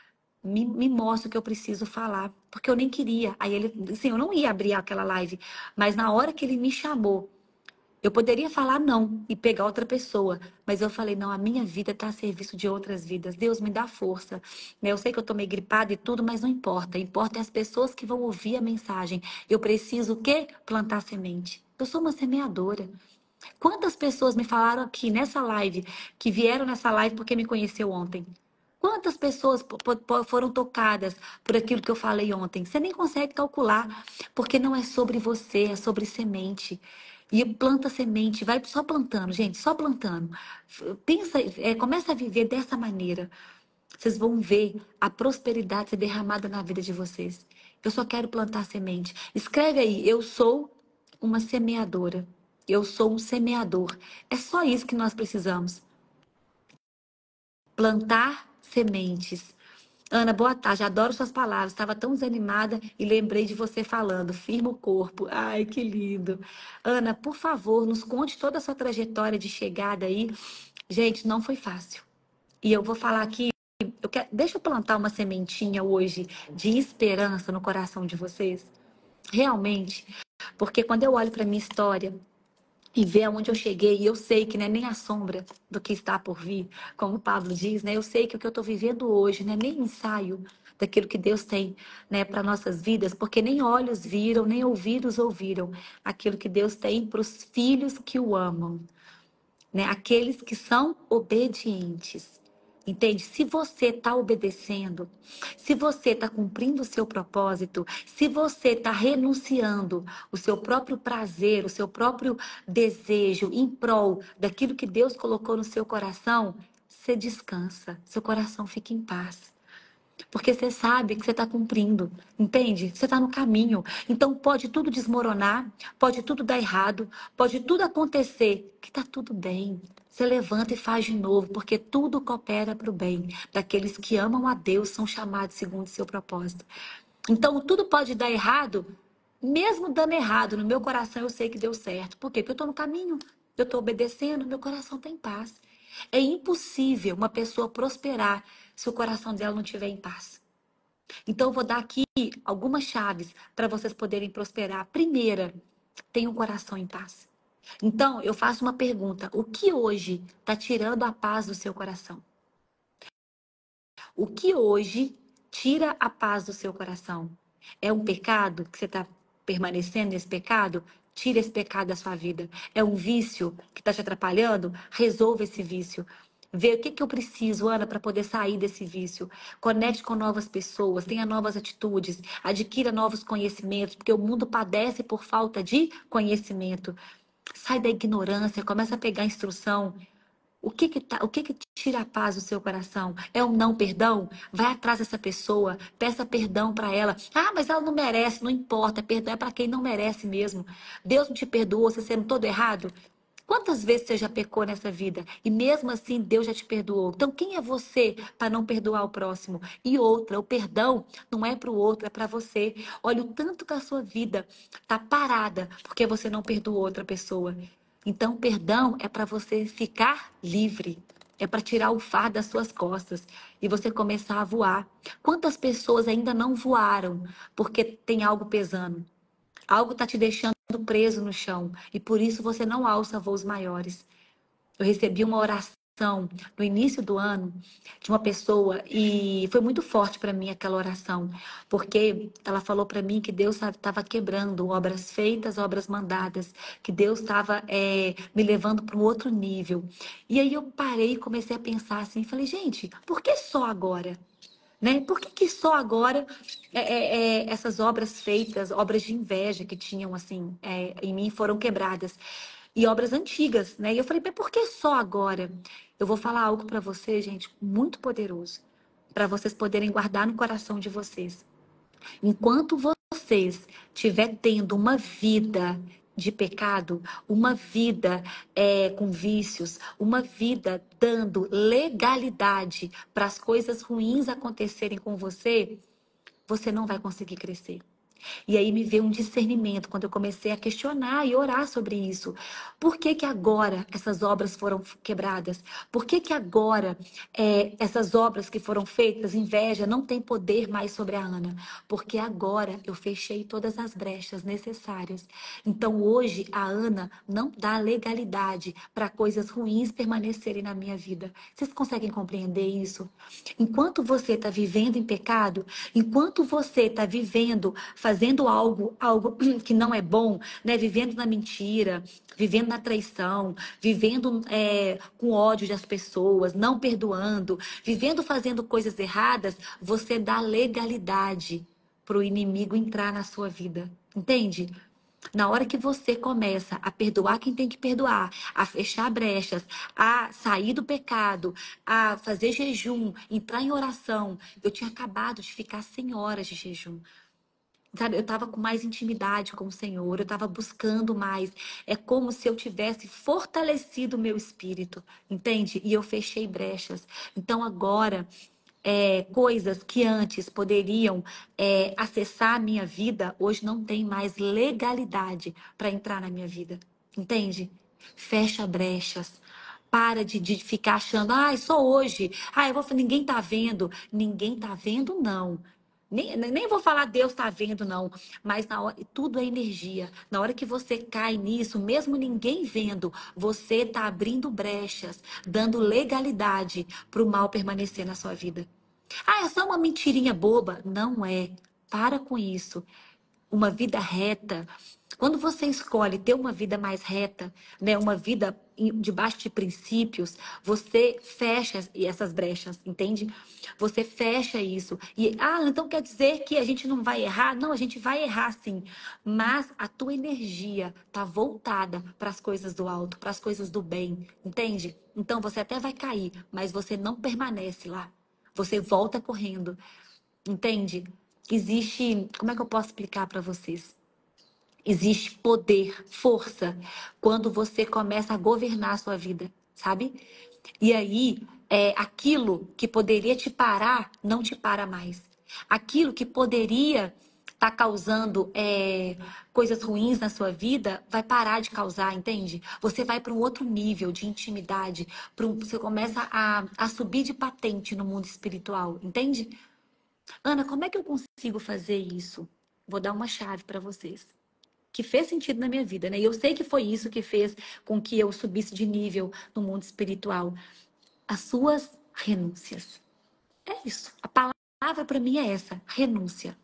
A: me mostra o que eu preciso falar. Porque eu nem queria. Aí ele, assim, eu não ia abrir aquela live. Mas na hora que ele me chamou, Eu poderia falar não e pegar outra pessoa, mas eu falei, não, a minha vida está a serviço de outras vidas. Deus me dá força. Né? Eu sei que eu tô meio gripada e tudo, mas não importa. Importa é as pessoas que vão ouvir a mensagem. Eu preciso o quê? Plantar semente. Eu sou uma semeadora. Quantas pessoas me falaram aqui nessa live, que vieram nessa live porque me conheceu ontem? Quantas pessoas foram tocadas por aquilo que eu falei ontem? Você nem consegue calcular, porque não é sobre você, é sobre semente. E planta semente, vai só plantando, gente, só plantando. Pensa, começa a viver dessa maneira. Vocês vão ver a prosperidade ser derramada na vida de vocês. Eu só quero plantar semente. Escreve aí, eu sou uma semeadora. Eu sou um semeador. É só isso que nós precisamos. Plantar sementes. Ana, boa tarde. Adoro suas palavras. Estava tão desanimada e lembrei de você falando. Firma o corpo. Ai, que lindo. Ana, por favor, nos conte toda a sua trajetória de chegada aí. Gente, não foi fácil. E eu vou falar aqui. Deixa eu plantar uma sementinha hoje de esperança no coração de vocês. Realmente. Porque quando eu olho para minha história e ver aonde eu cheguei, e eu sei que não é nem a sombra do que está por vir, como o Pablo diz, né? Eu sei que o que eu estou vivendo hoje não é nem ensaio daquilo que Deus tem, né, para nossas vidas, porque nem olhos viram, nem ouvidos ouviram aquilo que Deus tem para os filhos que o amam, né? Aqueles que são obedientes. Entende? Se você está obedecendo, se você está cumprindo o seu propósito, se você está renunciando o seu próprio prazer, o seu próprio desejo em prol daquilo que Deus colocou no seu coração, você descansa, seu coração fica em paz. Porque você sabe que você está cumprindo, entende? Você está no caminho. Então pode tudo desmoronar, pode tudo dar errado, pode tudo acontecer, que está tudo bem. Você levanta e faz de novo, porque tudo coopera para o bem. Daqueles que amam a Deus são chamados segundo o seu propósito. Então tudo pode dar errado, mesmo dando errado, no meu coração eu sei que deu certo. Por quê? Porque eu estou no caminho, eu estou obedecendo, meu coração tem paz. É impossível uma pessoa prosperar se o coração dela não estiver em paz. Então, eu vou dar aqui algumas chaves para vocês poderem prosperar. Primeira, tenha um coração em paz. Então, eu faço uma pergunta: o que hoje está tirando a paz do seu coração? O que hoje tira a paz do seu coração? É um pecado que você está permanecendo nesse pecado? Tira esse pecado da sua vida. É um vício que está te atrapalhando? Resolva esse vício. Vê o que eu preciso, Ana, para poder sair desse vício. Conecte com novas pessoas, tenha novas atitudes, adquira novos conhecimentos, porque o mundo padece por falta de conhecimento. Sai da ignorância, começa a pegar instrução. O que que tira a paz do seu coração? É um não perdão? Vai atrás dessa pessoa, peça perdão para ela. Ah, mas ela não merece, não importa. Perdão é para quem não merece mesmo. Deus não te perdoou, você sendo todo errado? Quantas vezes você já pecou nessa vida? E mesmo assim Deus já te perdoou. Então quem é você para não perdoar o próximo? E outra, o perdão não é para o outro, é para você. Olha o tanto que a sua vida está parada porque você não perdoou outra pessoa. Então, perdão é para você ficar livre. É para tirar o fardo das suas costas e você começar a voar. Quantas pessoas ainda não voaram porque tem algo pesando? Algo está te deixando preso no chão e por isso você não alça voos maiores. Eu recebi uma oração no início do ano de uma pessoa e foi muito forte para mim aquela oração, porque ela falou para mim que Deus estava quebrando obras feitas, obras mandadas, que Deus estava me levando para um outro nível. E aí eu parei e comecei a pensar assim, falei, gente, por que só agora? Né? Por que só agora essas obras feitas, obras de inveja que tinham assim em mim foram quebradas? E obras antigas, né? E eu falei, mas por que só agora? Eu vou falar algo para vocês, gente, muito poderoso, para vocês poderem guardar no coração de vocês. Enquanto vocês estiver tendo uma vida de pecado, uma vida com vícios, uma vida dando legalidade para as coisas ruins acontecerem com você, você não vai conseguir crescer. E aí me veio um discernimento quando eu comecei a questionar e orar sobre isso. Por que que agora essas obras foram quebradas? Por que que agora essas obras que foram feitas, inveja, não tem poder mais sobre a Ana? Porque agora eu fechei todas as brechas necessárias. Então hoje a Ana não dá legalidade para coisas ruins permanecerem na minha vida. Vocês conseguem compreender isso? Enquanto você está vivendo em pecado, enquanto você está vivendo, fazendo algo que não é bom, né? Vivendo na mentira, vivendo na traição, vivendo com ódio das pessoas, não perdoando, vivendo fazendo coisas erradas, você dá legalidade para o inimigo entrar na sua vida. Entende? Na hora que você começa a perdoar quem tem que perdoar, a fechar brechas, a sair do pecado, a fazer jejum, entrar em oração. Eu tinha acabado de ficar 100 horas de jejum. Sabe, eu estava com mais intimidade com o Senhor, eu estava buscando mais. É como se eu tivesse fortalecido o meu espírito, entende? E eu fechei brechas. Então agora, coisas que antes poderiam acessar a minha vida, hoje não tem mais legalidade para entrar na minha vida, entende? Fecha brechas. Para de ficar achando, só hoje. Ninguém tá vendo. Ninguém tá vendo, não. Nem vou falar Deus está vendo, não. Mas na hora, tudo é energia. Na hora que você cai nisso, mesmo ninguém vendo, você está abrindo brechas, dando legalidade para o mal permanecer na sua vida. É só uma mentirinha boba. Não é. Para com isso. Uma vida reta. Quando você escolhe ter uma vida mais reta, né, uma vida debaixo de princípios, você fecha essas brechas, entende? Você fecha isso. E, então quer dizer que a gente não vai errar? Não, a gente vai errar sim. Mas a tua energia tá voltada para as coisas do alto, para as coisas do bem, entende? Então você até vai cair, mas você não permanece lá. Você volta correndo, entende? Existe, como é que eu posso explicar para vocês? Existe poder, força, quando você começa a governar a sua vida, sabe? E aí, aquilo que poderia te parar, não te para mais. Aquilo que poderia estar causando coisas ruins na sua vida, vai parar de causar, entende? Você vai para um outro nível de intimidade, você começa a subir de patente no mundo espiritual, entende? Ana, como é que eu consigo fazer isso? Vou dar uma chave para vocês que fez sentido na minha vida, né? E eu sei que foi isso que fez com que eu subisse de nível no mundo espiritual. As suas renúncias. É isso. A palavra para mim é essa, renúncia.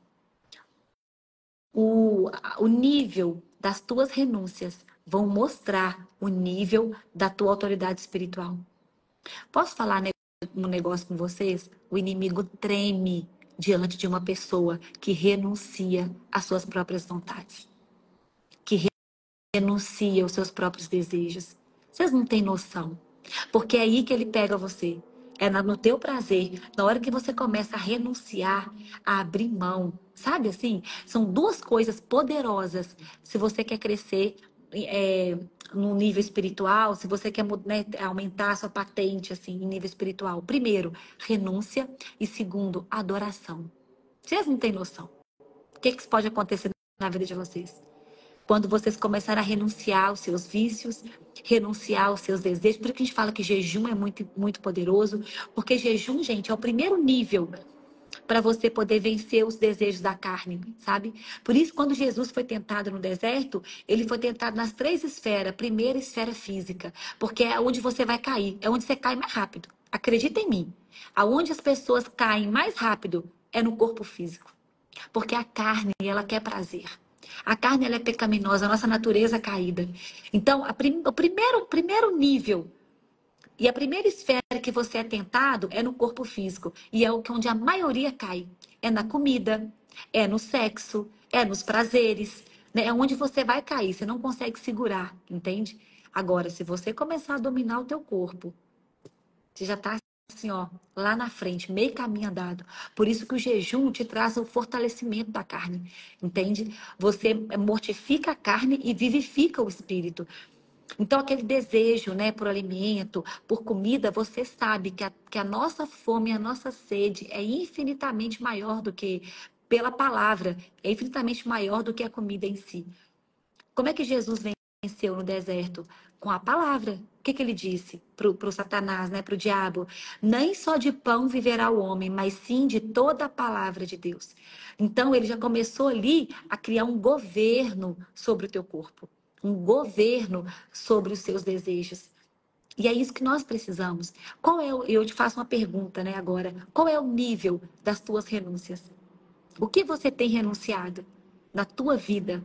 A: O nível das tuas renúncias vão mostrar o nível da tua autoridade espiritual. Posso falar, né, um negócio com vocês? O inimigo treme diante de uma pessoa que renuncia às suas próprias vontades. Que renuncia aos seus próprios desejos. Vocês não têm noção. Porque é aí que ele pega você. É no teu prazer. Na hora que você começa a renunciar, a abrir mão. Sabe assim? São duas coisas poderosas. Se você quer crescer no nível espiritual, se você quer, né, aumentar a sua patente assim, em nível espiritual. Primeiro, renúncia. E segundo, adoração. Vocês não têm noção. O que pode acontecer na vida de vocês? Quando vocês começarem a renunciar aos seus vícios, renunciar aos seus desejos. Por isso que a gente fala que jejum é muito, muito poderoso. Porque jejum, gente, é o primeiro nível para você poder vencer os desejos da carne, sabe? Por isso, quando Jesus foi tentado no deserto, ele foi tentado nas 3 esferas. Primeira esfera física, porque é onde você vai cair, é onde você cai mais rápido. Acredita em mim. Aonde as pessoas caem mais rápido é no corpo físico. Porque a carne, ela quer prazer. A carne, ela é pecaminosa, a nossa natureza é caída. Então, o primeiro nível e a primeira esfera que você é tentado é no corpo físico. E é onde a maioria cai. É na comida, é no sexo, é nos prazeres. Né? É onde você vai cair, você não consegue segurar, entende? Agora, se você começar a dominar o teu corpo, você já está assim, ó, lá na frente, meio caminho andado. Por isso que o jejum te traz o fortalecimento da carne, entende? Você mortifica a carne e vivifica o espírito. Então, aquele desejo, né, por alimento, por comida, você sabe que a nossa fome, a nossa sede é infinitamente maior do que pela palavra. É infinitamente maior do que a comida em si. Como é que Jesus venceu no deserto? Com a palavra. O que ele disse pro Satanás, né? Pro diabo? Nem só de pão viverá o homem, mas sim de toda a palavra de Deus. Então, ele já começou ali a criar um governo sobre o teu corpo. Um governo sobre os seus desejos. E é isso que nós precisamos. Eu te faço uma pergunta, né, agora. Qual é o nível das tuas renúncias? O que você tem renunciado na tua vida?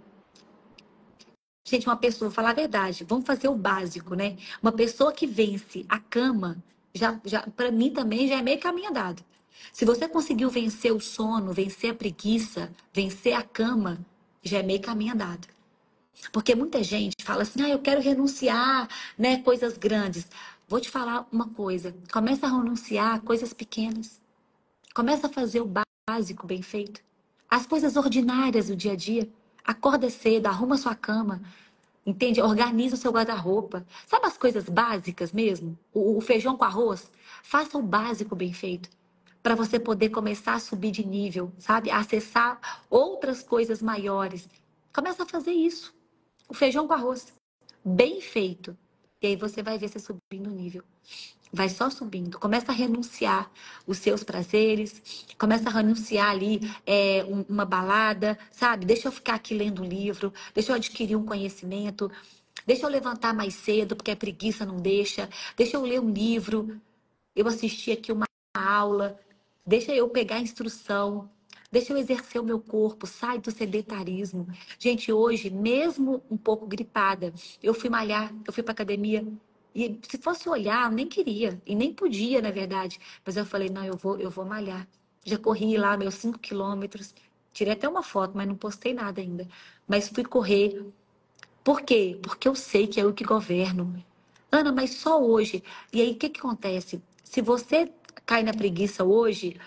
A: Gente, uma pessoa, vou falar a verdade, vamos fazer o básico, né? Uma pessoa que vence a cama, já para mim também já é meio caminho andado. Se você conseguiu vencer o sono, vencer a preguiça, vencer a cama, já é meio caminho andado. Porque muita gente fala assim, eu quero renunciar, né, coisas grandes. Vou te falar uma coisa, começa a renunciar a coisas pequenas. Começa a fazer o básico bem feito. As coisas ordinárias do dia a dia. Acorda cedo, arruma sua cama, entende? Organiza o seu guarda-roupa. Sabe as coisas básicas mesmo? O feijão com arroz? Faça o básico bem feito. Para você poder começar a subir de nível, sabe? Acessar outras coisas maiores. Começa a fazer isso. O feijão com arroz. Bem feito. E aí você vai ver você subindo o nível. Vai só subindo. Começa a renunciar os seus prazeres. Começa a renunciar ali uma balada, sabe? Deixa eu ficar aqui lendo um livro. Deixa eu adquirir um conhecimento. Deixa eu levantar mais cedo, porque a preguiça não deixa. Deixa eu ler um livro. Eu assisti aqui uma aula. Deixa eu pegar a instrução. Deixa eu exercer o meu corpo. Sai do sedentarismo. Gente, hoje, mesmo um pouco gripada, eu fui malhar, eu fui pra academia. E se fosse olhar, eu nem queria. E nem podia, na verdade. Mas eu falei, não, eu vou malhar. Já corri lá meus 5 quilômetros. Tirei até uma foto, mas não postei nada ainda. Mas fui correr. Por quê? Porque eu sei que é eu que governo. Ana, mas só hoje. E aí, o que acontece? Se você cai na preguiça hoje,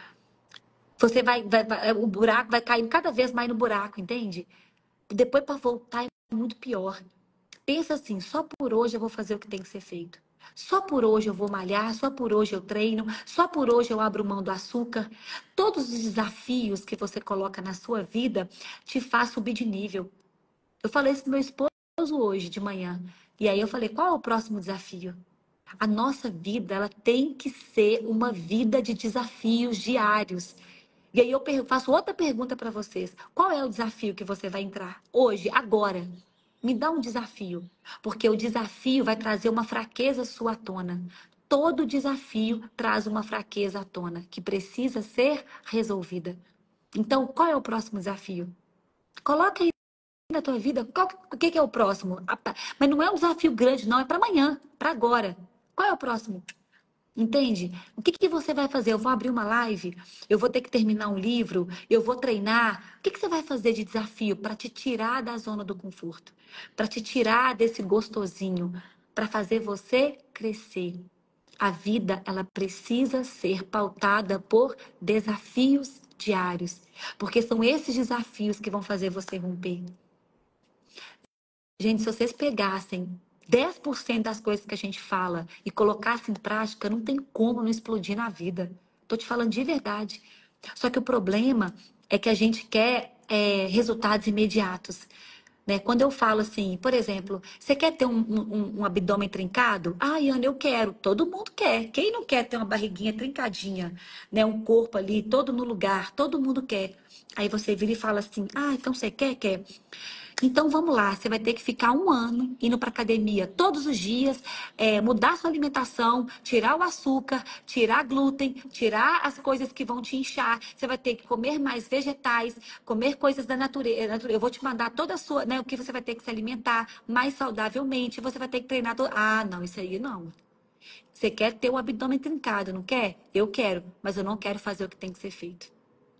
A: você o buraco vai caindo cada vez mais no buraco, entende? Depois, para voltar, é muito pior. Pensa assim, só por hoje eu vou fazer o que tem que ser feito. Só por hoje eu vou malhar, só por hoje eu treino, só por hoje eu abro mão do açúcar. Todos os desafios que você coloca na sua vida te faz subir de nível. Eu falei isso pro meu esposo hoje de manhã. E aí eu falei, qual é o próximo desafio? A nossa vida, ela tem que ser uma vida de desafios diários. E aí eu faço outra pergunta para vocês. Qual é o desafio que você vai entrar hoje, agora? Me dá um desafio, porque o desafio vai trazer uma fraqueza sua à tona. Todo desafio traz uma fraqueza à tona que precisa ser resolvida. Então, qual é o próximo desafio? Coloca aí na tua vida, o que é o próximo? Mas não é um desafio grande, não, é para amanhã, para agora. Qual é o próximo? Entende? O que você vai fazer? Eu vou abrir uma live, eu vou ter que terminar um livro, eu vou treinar. O que você vai fazer de desafio para te tirar da zona do conforto? Para te tirar desse gostosinho, para fazer você crescer. A vida, ela precisa ser pautada por desafios diários, porque são esses desafios que vão fazer você romper. Gente, se vocês pegassem 10% das coisas que a gente fala e colocassem em prática, não tem como não explodir na vida. Tô te falando de verdade. Só que o problema é que a gente quer resultados imediatos. Né? Quando eu falo assim, por exemplo, você quer ter um abdômen trincado? Ai, Ana, eu quero. Todo mundo quer. Quem não quer ter uma barriguinha trincadinha, né? Um corpo ali todo no lugar? Todo mundo quer. Aí você vira e fala assim, então você quer? Quer. Então vamos lá, você vai ter que ficar 1 ano indo para academia todos os dias, mudar sua alimentação, tirar o açúcar, tirar glúten, tirar as coisas que vão te inchar. Você vai ter que comer mais vegetais, comer coisas da natureza. Eu vou te mandar toda a sua, né, o que você vai ter que se alimentar mais saudavelmente. Você vai ter que treinar. Não, isso aí não. Você quer ter o abdômen trincado, não quer? Eu quero, mas eu não quero fazer o que tem que ser feito.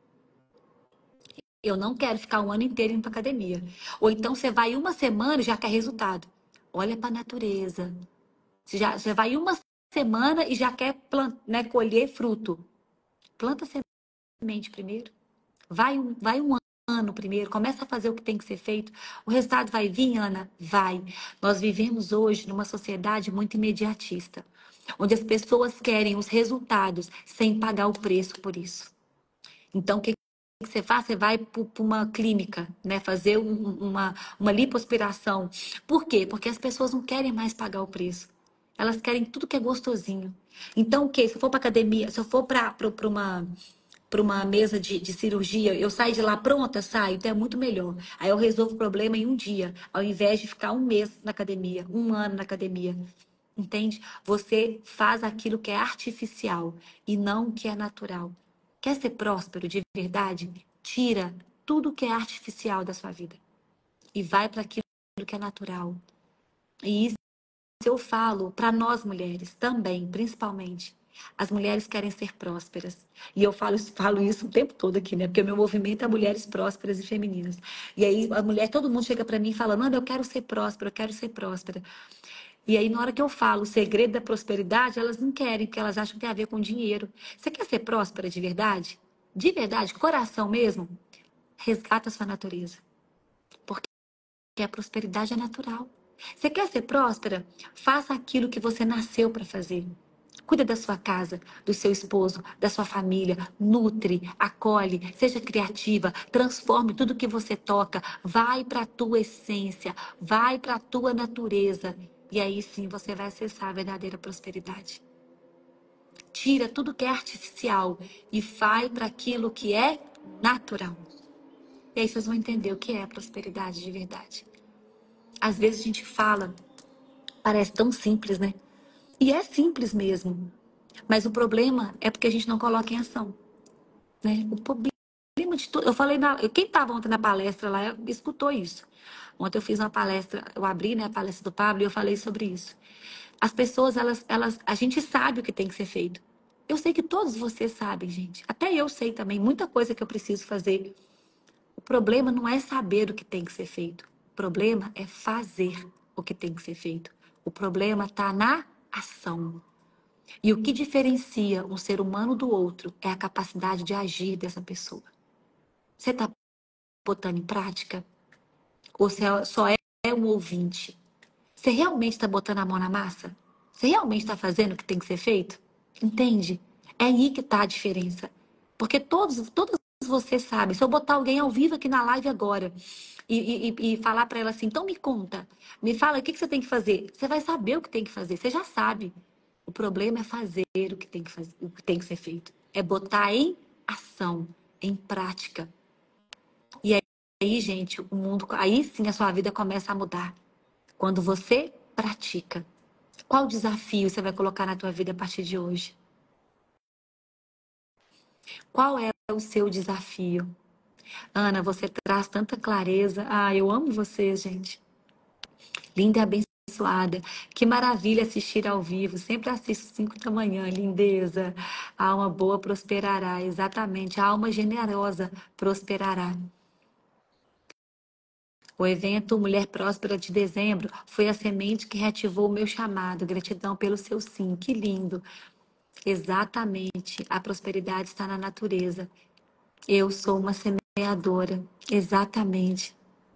A: Eu não quero ficar 1 ano inteiro indo para academia. Ou então você vai 1 semana e já quer resultado. Olha para a natureza. Você vai 1 semana e já quer colher fruto. Planta semente primeiro. Vai um ano primeiro. Começa a fazer o que tem que ser feito. O resultado vai vir, Ana? Vai. Nós vivemos hoje numa sociedade muito imediatista. Onde as pessoas querem os resultados sem pagar o preço por isso. Então, o que que você faz? Você vai para uma clínica, né? Fazer uma lipoaspiração. Por quê? Porque as pessoas não querem mais pagar o preço. Elas querem tudo que é gostosinho. Então, o quê? Se eu for para academia, se eu for para uma mesa de cirurgia, eu saio de lá pronta, saio, então é muito melhor. Aí eu resolvo o problema em um dia, ao invés de ficar um mês na academia, um ano na academia. Entende? Você faz aquilo que é artificial e não o que é natural. Quer ser próspero de verdade? Tira tudo que é artificial da sua vida e vai para aquilo que é natural. E isso eu falo para nós mulheres também, principalmente. As mulheres querem ser prósperas. E eu falo isso o tempo todo aqui, né? Porque o meu movimento é mulheres prósperas e femininas. E aí a mulher, todo mundo chega para mim falando: Ana, eu quero ser próspera, eu quero ser próspera. E aí, na hora que eu falo o segredo da prosperidade, elas não querem, porque elas acham que tem a ver com dinheiro. Você quer ser próspera de verdade? De verdade, coração mesmo? Resgata a sua natureza. Porque a prosperidade é natural. Você quer ser próspera? Faça aquilo que você nasceu para fazer. Cuida da sua casa, do seu esposo, da sua família. Nutre, acolhe, seja criativa, transforme tudo que você toca. Vai para a tua essência, vai para a tua natureza. E aí sim você vai acessar a verdadeira prosperidade. Tira tudo que é artificial e vai para aquilo que é natural. E aí vocês vão entender o que é a prosperidade de verdade. Às vezes a gente fala, parece tão simples, né? E é simples mesmo. Mas o problema é porque a gente não coloca em ação, né? O problema de tudo... Eu falei, quem estava ontem na palestra lá, escutou isso. Ontem eu fiz uma palestra, eu abri, né, a palestra do Pablo e eu falei sobre isso. As pessoas, a gente sabe o que tem que ser feito. Eu sei que todos vocês sabem, gente. Até eu sei também muita coisa que eu preciso fazer. O problema não é saber o que tem que ser feito. O problema é fazer o que tem que ser feito. O problema está na ação. E o que diferencia um ser humano do outro é a capacidade de agir dessa pessoa. Você está botando em prática? Ou você só é um ouvinte? Você realmente está botando a mão na massa? Você realmente está fazendo o que tem que ser feito? Entende? É aí que está a diferença. Porque todos vocês sabem. Se eu botar alguém ao vivo aqui na live agora e falar para ela assim, então me conta, me fala o que você tem que fazer. Você vai saber o que tem que fazer. Você já sabe. O problema é fazer o que tem que fazer, o que tem que ser feito. É botar em ação, em prática. E aí, gente, o mundo, aí sim a sua vida começa a mudar. Quando você pratica. Qual desafio você vai colocar na tua vida a partir de hoje? Qual é o seu desafio? Ana, você traz tanta clareza. Ah, eu amo você, gente. Linda e abençoada. Que maravilha assistir ao vivo. Sempre assisto 5 da manhã, lindeza. A alma boa prosperará. Exatamente. A alma generosa prosperará. O evento Mulher Próspera de dezembro foi a semente que reativou o meu chamado. Gratidão pelo seu sim. Que lindo. Exatamente. A prosperidade está na natureza. Eu sou uma semeadora. Exatamente.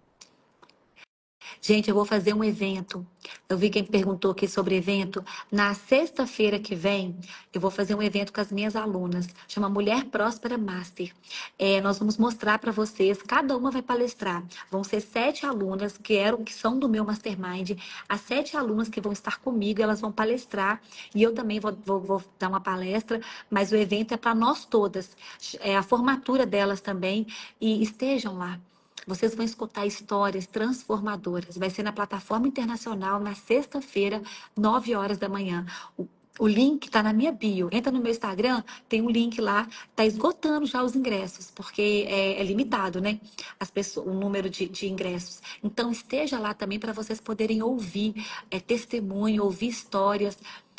A: Gente, eu vou fazer um evento. Eu vi quem perguntou aqui sobre evento. Na sexta-feira que vem, eu vou fazer um evento com as minhas alunas. Chama Mulher Próspera Master. Nós vamos mostrar para vocês, cada uma vai palestrar. Vão ser 7 alunas que são do meu Mastermind. As 7 alunas que vão estar comigo, elas vão palestrar. E eu também vou dar uma palestra. Mas o evento é para nós todas. É a formatura delas também. E estejam lá. Vocês vão escutar histórias transformadoras. Vai ser na plataforma internacional na sexta-feira, 9 horas da manhã. O link está na minha bio. Entra no meu Instagram, tem um link lá. Está esgotando já os ingressos, porque é limitado, né? O número de ingressos. Então, esteja lá também para vocês poderem ouvir testemunho, ouvir histórias.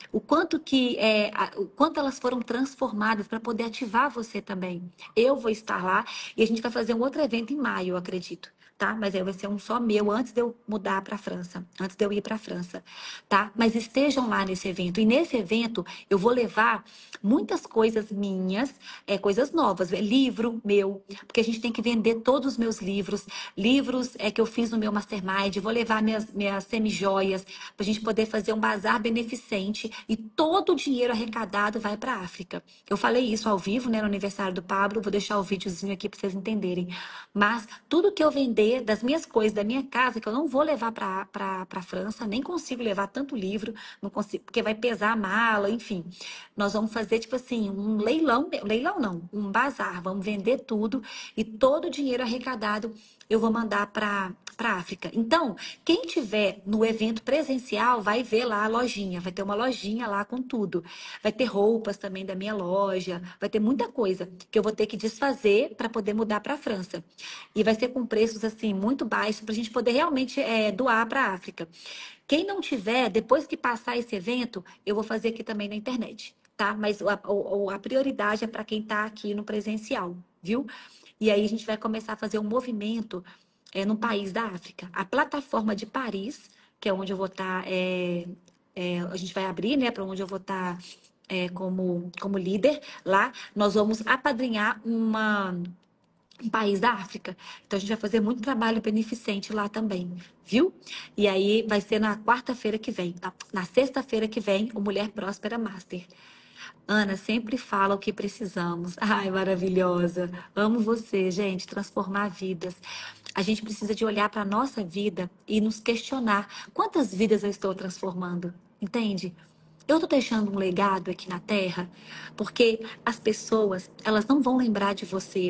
A: O quanto elas foram transformadas para poder ativar você também. Eu vou estar lá e a gente vai fazer um outro evento em maio, eu acredito, tá? Mas aí vai ser um só meu antes de eu mudar para a França, antes de eu ir para a França, tá? Mas estejam lá nesse evento. E nesse evento eu vou levar muitas coisas minhas, coisas novas, livro meu, porque a gente tem que vender todos os meus livros que eu fiz no meu Mastermind. Vou levar minhas semi-joias para a gente poder fazer um bazar beneficente E todo o dinheiro arrecadado vai para a África. Eu falei isso ao vivo, né, no aniversário do Pablo. Vou deixar o videozinho aqui para vocês entenderem. Mas tudo que eu vender das minhas coisas, da minha casa, que eu não vou levar para a França, nem consigo levar tanto livro, não consigo, porque vai pesar a mala, enfim. Nós vamos fazer, tipo assim, um leilão não, um bazar. Vamos vender tudo e todo o dinheiro arrecadado eu vou mandar para a África. Então, quem tiver no evento presencial vai ver lá a lojinha. Vai ter uma lojinha lá com tudo. Vai ter roupas também da minha loja. Vai ter muita coisa que eu vou ter que desfazer para poder mudar para a França. E vai ser com preços assim muito baixos para a gente poder realmente doar para a África. Quem não tiver, depois que passar esse evento, eu vou fazer aqui também na internet, tá? Mas a prioridade é para quem está aqui no presencial, viu? E aí a gente vai começar a fazer um movimento no país da África. A plataforma de Paris, que é onde eu vou estar, a gente vai abrir, né, para onde eu vou estar como líder lá, nós vamos apadrinhar um país da África. Então a gente vai fazer muito trabalho beneficente lá também, viu? E aí vai ser na quarta-feira que vem, na sexta-feira que vem, o Mulher Próspera Master. Ana, sempre fala o que precisamos. Ai, maravilhosa. Amo você, gente. Transformar vidas. A gente precisa de olhar para a nossa vida e nos questionar quantas vidas eu estou transformando. Entende? Eu estou deixando um legado aqui na Terra, porque as pessoas, elas não vão lembrar de você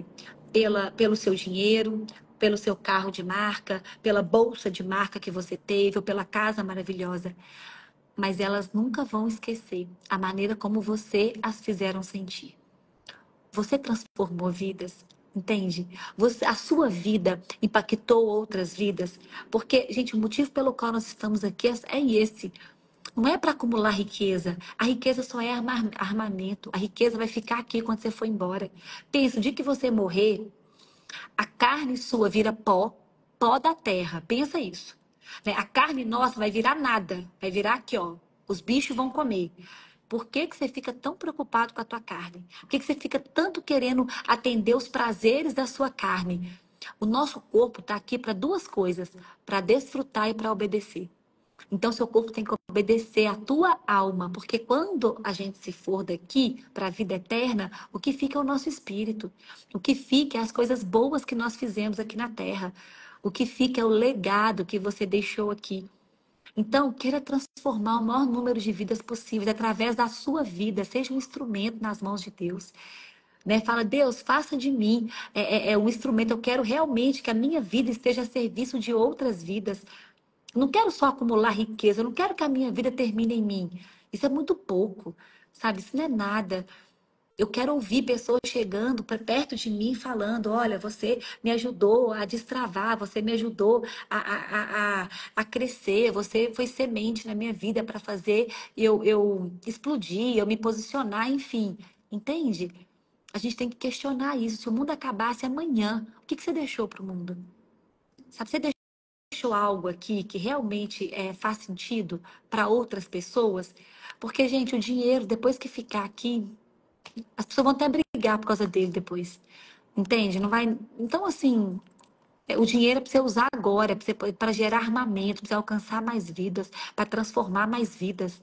A: pelo seu dinheiro, pelo seu carro de marca, pela bolsa de marca que você teve, ou pela casa maravilhosa. Mas elas nunca vão esquecer a maneira como você as fizeram sentir. Você transformou vidas, entende? A sua vida impactou outras vidas. Porque, gente, o motivo pelo qual nós estamos aqui é esse. Não é para acumular riqueza. A riqueza só é armamento. A riqueza vai ficar aqui quando você for embora. Pensa, o dia que você morrer, a carne sua vira pó, pó da terra. Pensa isso. Né? A carne nossa vai virar nada. Vai virar aqui, ó. Os bichos vão comer. Por que que você fica tão preocupado com a tua carne? Por que que você fica tanto querendo atender os prazeres da sua carne? O nosso corpo está aqui para duas coisas: para desfrutar e para obedecer. Então, seu corpo tem que obedecer à tua alma, porque quando a gente se for daqui para a vida eterna, o que fica é o nosso espírito. O que fica é as coisas boas que nós fizemos aqui na Terra. O que fica é o legado que você deixou aqui. Então, queira transformar o maior número de vidas possíveis através da sua vida. Seja um instrumento nas mãos de Deus. Né? Fala, Deus, faça de mim um instrumento. Eu quero realmente que a minha vida esteja a serviço de outras vidas. Eu não quero só acumular riqueza, eu não quero que a minha vida termine em mim. Isso é muito pouco, sabe? Isso não é nada. Eu quero ouvir pessoas chegando para perto de mim falando: olha, você me ajudou a destravar, você me ajudou a crescer, você foi semente na minha vida para fazer eu explodir, eu me posicionar, enfim. Entende? A gente tem que questionar isso. Se o mundo acabasse amanhã, o que você deixou para o mundo? Sabe, você deixou algo aqui que realmente faz sentido para outras pessoas? Porque, gente, o dinheiro, depois que ficar aqui, as pessoas vão até brigar por causa dele depois. Entende? Não vai. Então, assim, o dinheiro é para você usar agora, para gerar armamento, para você alcançar mais vidas, para transformar mais vidas.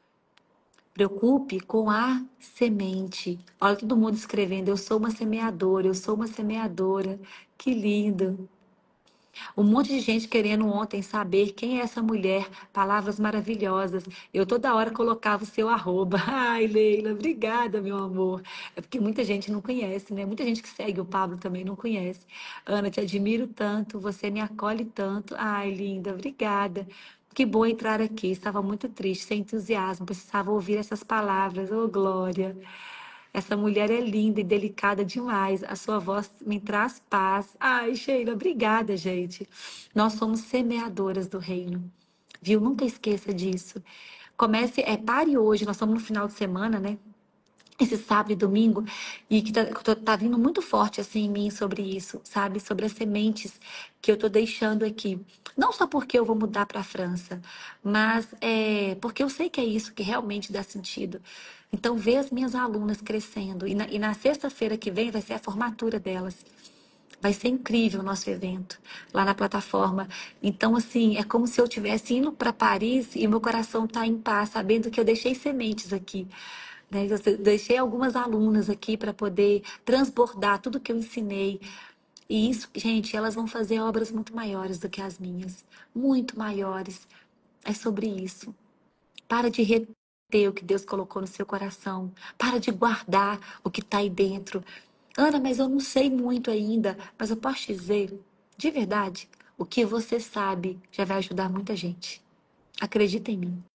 A: Preocupe com a semente. Olha todo mundo escrevendo: eu sou uma semeadora, eu sou uma semeadora. Que lindo. Um monte de gente querendo ontem saber quem é essa mulher. Palavras maravilhosas. Eu toda hora colocava o seu arroba. Ai, Leila, obrigada, meu amor. É porque muita gente não conhece, né? Muita gente que segue o Pablo também não conhece. Ana, te admiro tanto, você me acolhe tanto. Ai, linda, obrigada. Que bom entrar aqui. Estava muito triste, sem entusiasmo. Precisava ouvir essas palavras. Oh, Glória. Essa mulher é linda e delicada demais. A sua voz me traz paz. Ai, Sheila, obrigada, gente. Nós somos semeadoras do reino. Viu? Nunca esqueça disso. Comece, pare hoje. Nós estamos no final de semana, né? Esse sábado e domingo, e que tá vindo muito forte assim em mim sobre isso, sabe? Sobre as sementes que eu tô deixando aqui. Não só porque eu vou mudar para a França, mas porque eu sei que é isso que realmente dá sentido. Então, ver as minhas alunas crescendo. E na sexta-feira que vem vai ser a formatura delas. Vai ser incrível o nosso evento lá na plataforma. Então, assim, é como se eu estivesse indo para Paris e meu coração está em paz, sabendo que eu deixei sementes aqui. Né? Eu deixei algumas alunas aqui para poder transbordar tudo que eu ensinei. E isso, gente, elas vão fazer obras muito maiores do que as minhas. Muito maiores. É sobre isso. Para de reter o que Deus colocou no seu coração. Para de guardar o que está aí dentro. Ana, mas eu não sei muito ainda. Mas eu posso te dizer, de verdade, o que você sabe já vai ajudar muita gente. Acredita em mim.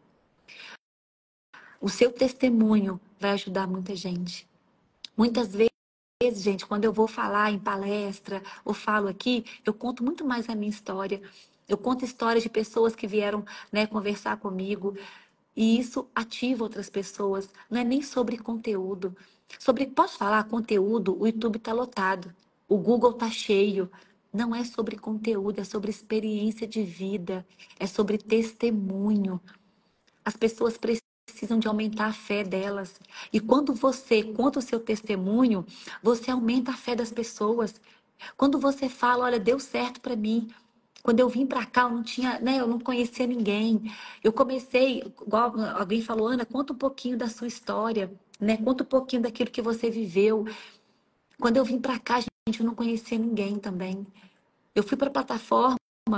A: O seu testemunho vai ajudar muita gente. Muitas vezes, gente, quando eu vou falar em palestra ou falo aqui, eu conto muito mais a minha história. Eu conto histórias de pessoas que vieram, né, conversar comigo. E isso ativa outras pessoas. Não é nem sobre conteúdo. Posso falar conteúdo? O YouTube está lotado. O Google está cheio. Não é sobre conteúdo, é sobre experiência de vida. É sobre testemunho. As pessoas precisam de aumentar a fé delas. E quando você conta o seu testemunho, você aumenta a fé das pessoas. Quando você fala, olha, deu certo para mim. Quando eu vim para cá, eu não tinha, né, eu não conhecia ninguém. Eu comecei, igual alguém falou, Ana, conta um pouquinho da sua história, né? Conta um pouquinho daquilo que você viveu. Quando eu vim para cá, gente, eu não conhecia ninguém também. Eu fui para a plataforma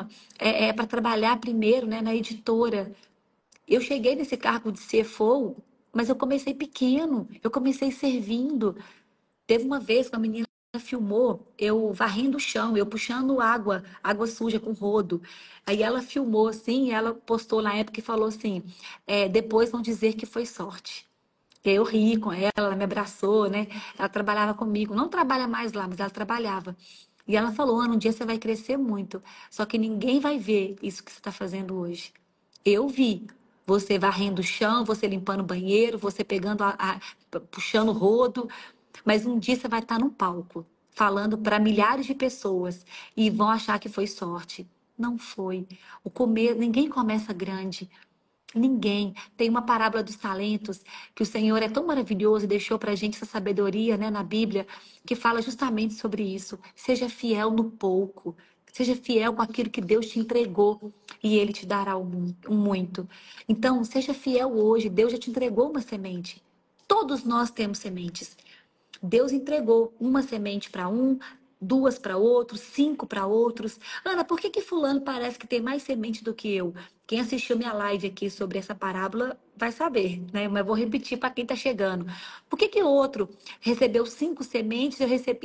A: para trabalhar primeiro, né, na editora. Eu cheguei nesse cargo de CFO, mas eu comecei pequeno, eu comecei servindo. Teve uma vez que uma menina filmou eu varrendo o chão, eu puxando água suja com rodo. Aí ela filmou assim, ela postou na época e falou assim: depois vão dizer que foi sorte. E aí eu ri com ela me abraçou, né? Ela trabalhava comigo, não trabalha mais lá, mas ela trabalhava. E ela falou: Ana, um dia você vai crescer muito, só que ninguém vai ver isso que você está fazendo hoje. Eu vi. Você varrendo o chão, você limpando o banheiro, você pegando puxando o rodo. Mas um dia você vai estar no palco, falando para milhares de pessoas e vão achar que foi sorte. Não foi. Ninguém começa grande. Ninguém. Tem uma parábola dos talentos que o Senhor é tão maravilhoso e deixou para a gente essa sabedoria, né, na Bíblia, que fala justamente sobre isso. Seja fiel no pouco. Seja fiel com aquilo que Deus te entregou e Ele te dará um muito. Então, seja fiel hoje. Deus já te entregou uma semente. Todos nós temos sementes. Deus entregou uma semente para um, duas para outros, cinco para outros. Ana, por que que fulano parece que tem mais semente do que eu? Quem assistiu minha live aqui sobre essa parábola vai saber, né? Mas eu vou repetir para quem está chegando. Por que que o outro recebeu cinco sementes,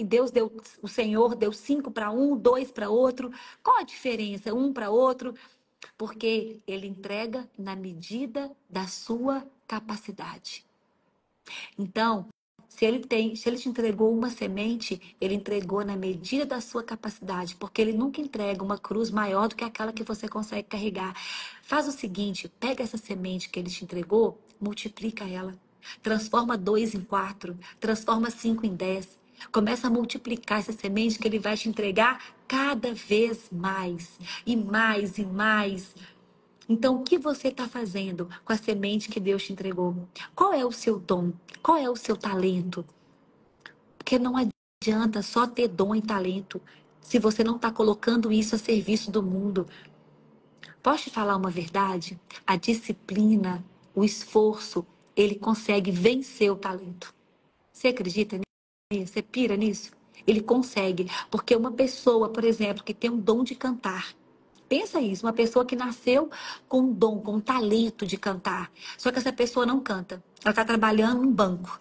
A: o Senhor deu cinco para um, dois para outro? Qual a diferença? Um para outro? Porque ele entrega na medida da sua capacidade. Então, se ele te entregou uma semente, ele entregou na medida da sua capacidade, porque ele nunca entrega uma cruz maior do que aquela que você consegue carregar. Faz o seguinte, pega essa semente que ele te entregou, multiplica ela. Transforma 2 em 4, transforma 5 em 10. Começa a multiplicar essa semente que ele vai te entregar cada vez mais, e mais, e mais. Então, o que você está fazendo com a semente que Deus te entregou? Qual é o seu dom? Qual é o seu talento? Porque não adianta só ter dom e talento se você não está colocando isso a serviço do mundo. Posso te falar uma verdade? A disciplina, o esforço, ele consegue vencer o talento. Você acredita nisso? Você pira nisso? Ele consegue. Porque uma pessoa, por exemplo, que tem um dom de cantar, pensa isso, uma pessoa que nasceu com um dom, com um talento de cantar. Só que essa pessoa não canta. Ela está trabalhando num banco.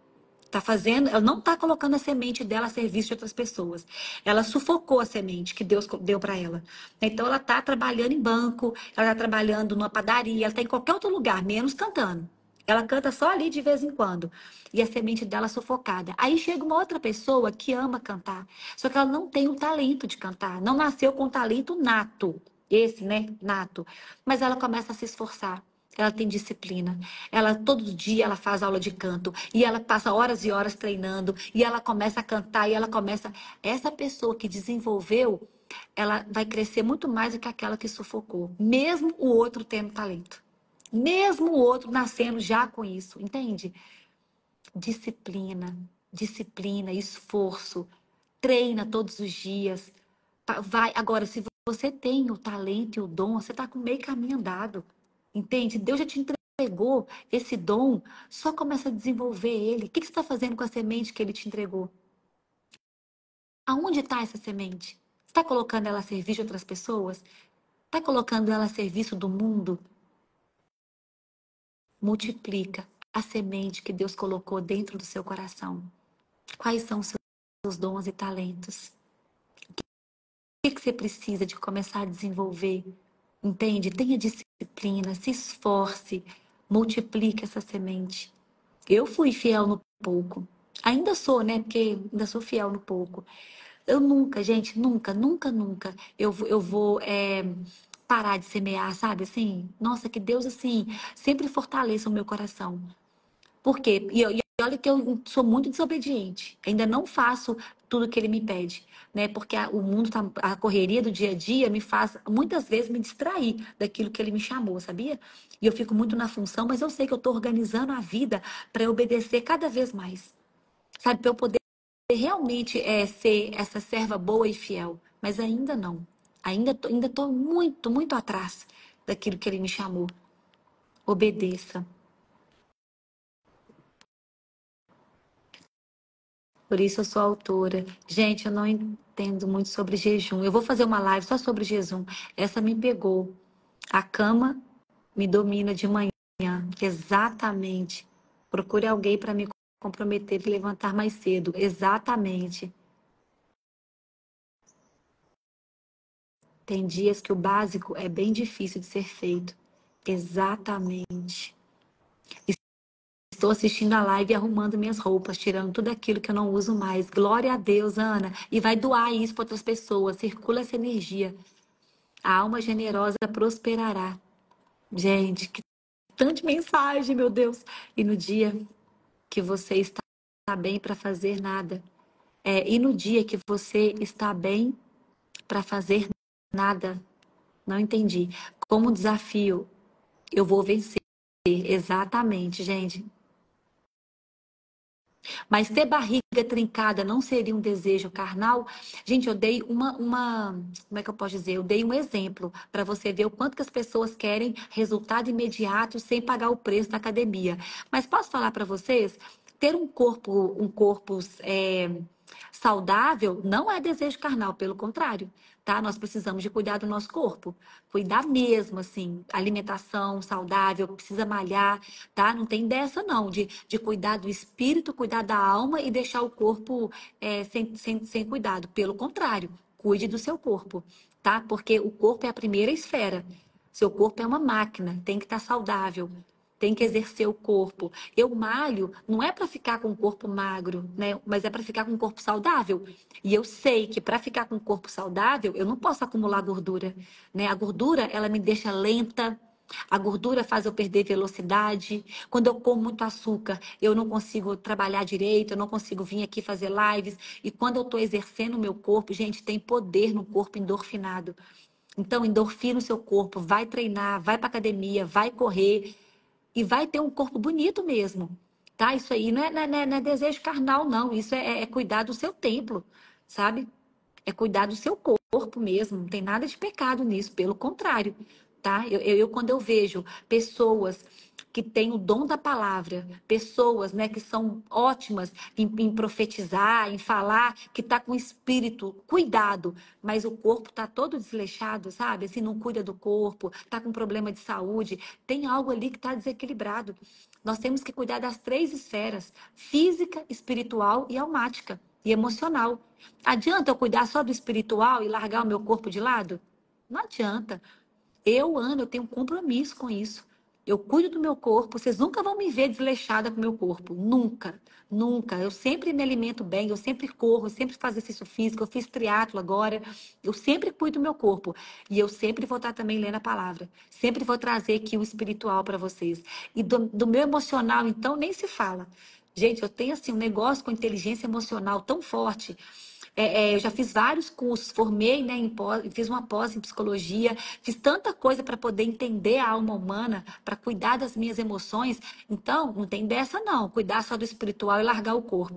A: Ela não está colocando a semente dela a serviço de outras pessoas. Ela sufocou a semente que Deus deu para ela. Então ela está trabalhando em banco, ela está trabalhando numa padaria, ela está em qualquer outro lugar, menos cantando. Ela canta só ali de vez em quando. E a semente dela sufocada. Aí chega uma outra pessoa que ama cantar. Só que ela não tem o talento de cantar. Não nasceu com talento nato. Esse, né? Nato. Mas ela começa a se esforçar. Ela tem disciplina. Ela todo dia ela faz aula de canto e ela passa horas e horas treinando e ela começa a cantar e ela começa. Essa pessoa que desenvolveu, ela vai crescer muito mais do que aquela que sufocou, mesmo o outro tendo talento. Mesmo o outro nascendo já com isso, entende? Disciplina, disciplina, esforço, treina todos os dias. Vai. Agora, se você tem o talento e o dom, você está com meio caminho andado. Entende? Deus já te entregou esse dom, só começa a desenvolver ele. O que você está fazendo com a semente que ele te entregou? Aonde está essa semente? Está colocando ela a serviço de outras pessoas? Está colocando ela a serviço do mundo? Multiplica a semente que Deus colocou dentro do seu coração. Quais são os seus dons e talentos? O que você precisa de começar a desenvolver? Entende? Tenha disciplina, se esforce, multiplique essa semente. Eu fui fiel no pouco. Ainda sou, né? Porque ainda sou fiel no pouco. Eu nunca, gente, nunca eu vou parar de semear, sabe? Assim, nossa, que Deus, assim, sempre fortaleça o meu coração. Por quê? E olha que eu sou muito desobediente. Ainda não faço tudo que ele me pede, né? Porque o mundo, a correria do dia a dia me faz, muitas vezes, me distrair daquilo que ele me chamou, sabia? E eu fico muito na função, mas eu sei que eu estou organizando a vida para obedecer cada vez mais. Sabe? Para eu poder realmente ser essa serva boa e fiel. Mas ainda não. Ainda tô muito atrás daquilo que ele me chamou. Obedeça. Por isso eu sou autora. Gente, eu não entendo muito sobre jejum. Eu vou fazer uma live só sobre jejum. Essa me pegou. A cama me domina de manhã. Exatamente. Procure alguém para me comprometer e levantar mais cedo. Exatamente. Tem dias que o básico é bem difícil de ser feito. Exatamente. Estou assistindo a live e arrumando minhas roupas, tirando tudo aquilo que eu não uso mais. Glória a Deus, Ana. E vai doar isso para outras pessoas. Circula essa energia. A alma generosa prosperará. Gente, que tanta mensagem, meu Deus. E no dia que você está bem para fazer nada. E no dia que você está bem para fazer nada. Não entendi. Como desafio, eu vou vencer. Exatamente, gente. Mas ter barriga trincada não seria um desejo carnal? Gente, eu dei como é que eu posso dizer? Eu dei um exemplo para você ver o quanto que as pessoas querem resultado imediato sem pagar o preço da academia. Mas posso falar para vocês? Ter um corpo saudável não é desejo carnal, pelo contrário, tá? Nós precisamos de cuidar do nosso corpo, cuidar mesmo, assim, alimentação saudável, precisa malhar, tá? Não tem dessa não, de cuidar do espírito, cuidar da alma e deixar o corpo sem cuidado. Pelo contrário, cuide do seu corpo, tá? Porque o corpo é a primeira esfera. Seu corpo é uma máquina, tem que estar saudável. Tem que exercer o corpo. Eu malho não é para ficar com o corpo magro, né? Mas é para ficar com o corpo saudável. E eu sei que para ficar com o corpo saudável, eu não posso acumular gordura, né? A gordura, ela me deixa lenta. A gordura faz eu perder velocidade. Quando eu como muito açúcar, eu não consigo trabalhar direito, eu não consigo vir aqui fazer lives. E quando eu estou exercendo o meu corpo, gente, tem poder no corpo endorfinado. Então, endorfina o seu corpo, vai treinar, vai para academia, vai correr e vai ter um corpo bonito mesmo, tá? Isso aí não é desejo carnal, não. Isso é cuidar do seu templo, sabe? É cuidar do seu corpo mesmo. Não tem nada de pecado nisso, pelo contrário, tá? Quando eu vejo pessoas que têm o dom da palavra, pessoas, né, que são ótimas em profetizar, em falar, que tá com o espírito cuidado, mas o corpo tá todo desleixado, sabe? Assim, não cuida do corpo, tá com problema de saúde, tem algo ali que tá desequilibrado. Nós temos que cuidar das três esferas: física, espiritual e almática e emocional. Adianta eu cuidar só do espiritual e largar o meu corpo de lado? Não adianta. Ana, eu tenho um compromisso com isso. Eu cuido do meu corpo. Vocês nunca vão me ver desleixada com o meu corpo. Nunca. Nunca. Eu sempre me alimento bem, eu sempre corro, eu sempre faço exercício físico, eu fiz triatlo agora. Eu sempre cuido do meu corpo. E eu sempre vou estar também lendo a palavra. Sempre vou trazer aqui o espiritual para vocês. E do meu emocional, então, nem se fala. Gente, eu tenho assim um negócio com inteligência emocional tão forte. Eu já fiz vários cursos, formei, né, fiz uma pós em psicologia, fiz tanta coisa para poder entender a alma humana, para cuidar das minhas emoções. Então, não tem dessa não, cuidar só do espiritual e largar o corpo.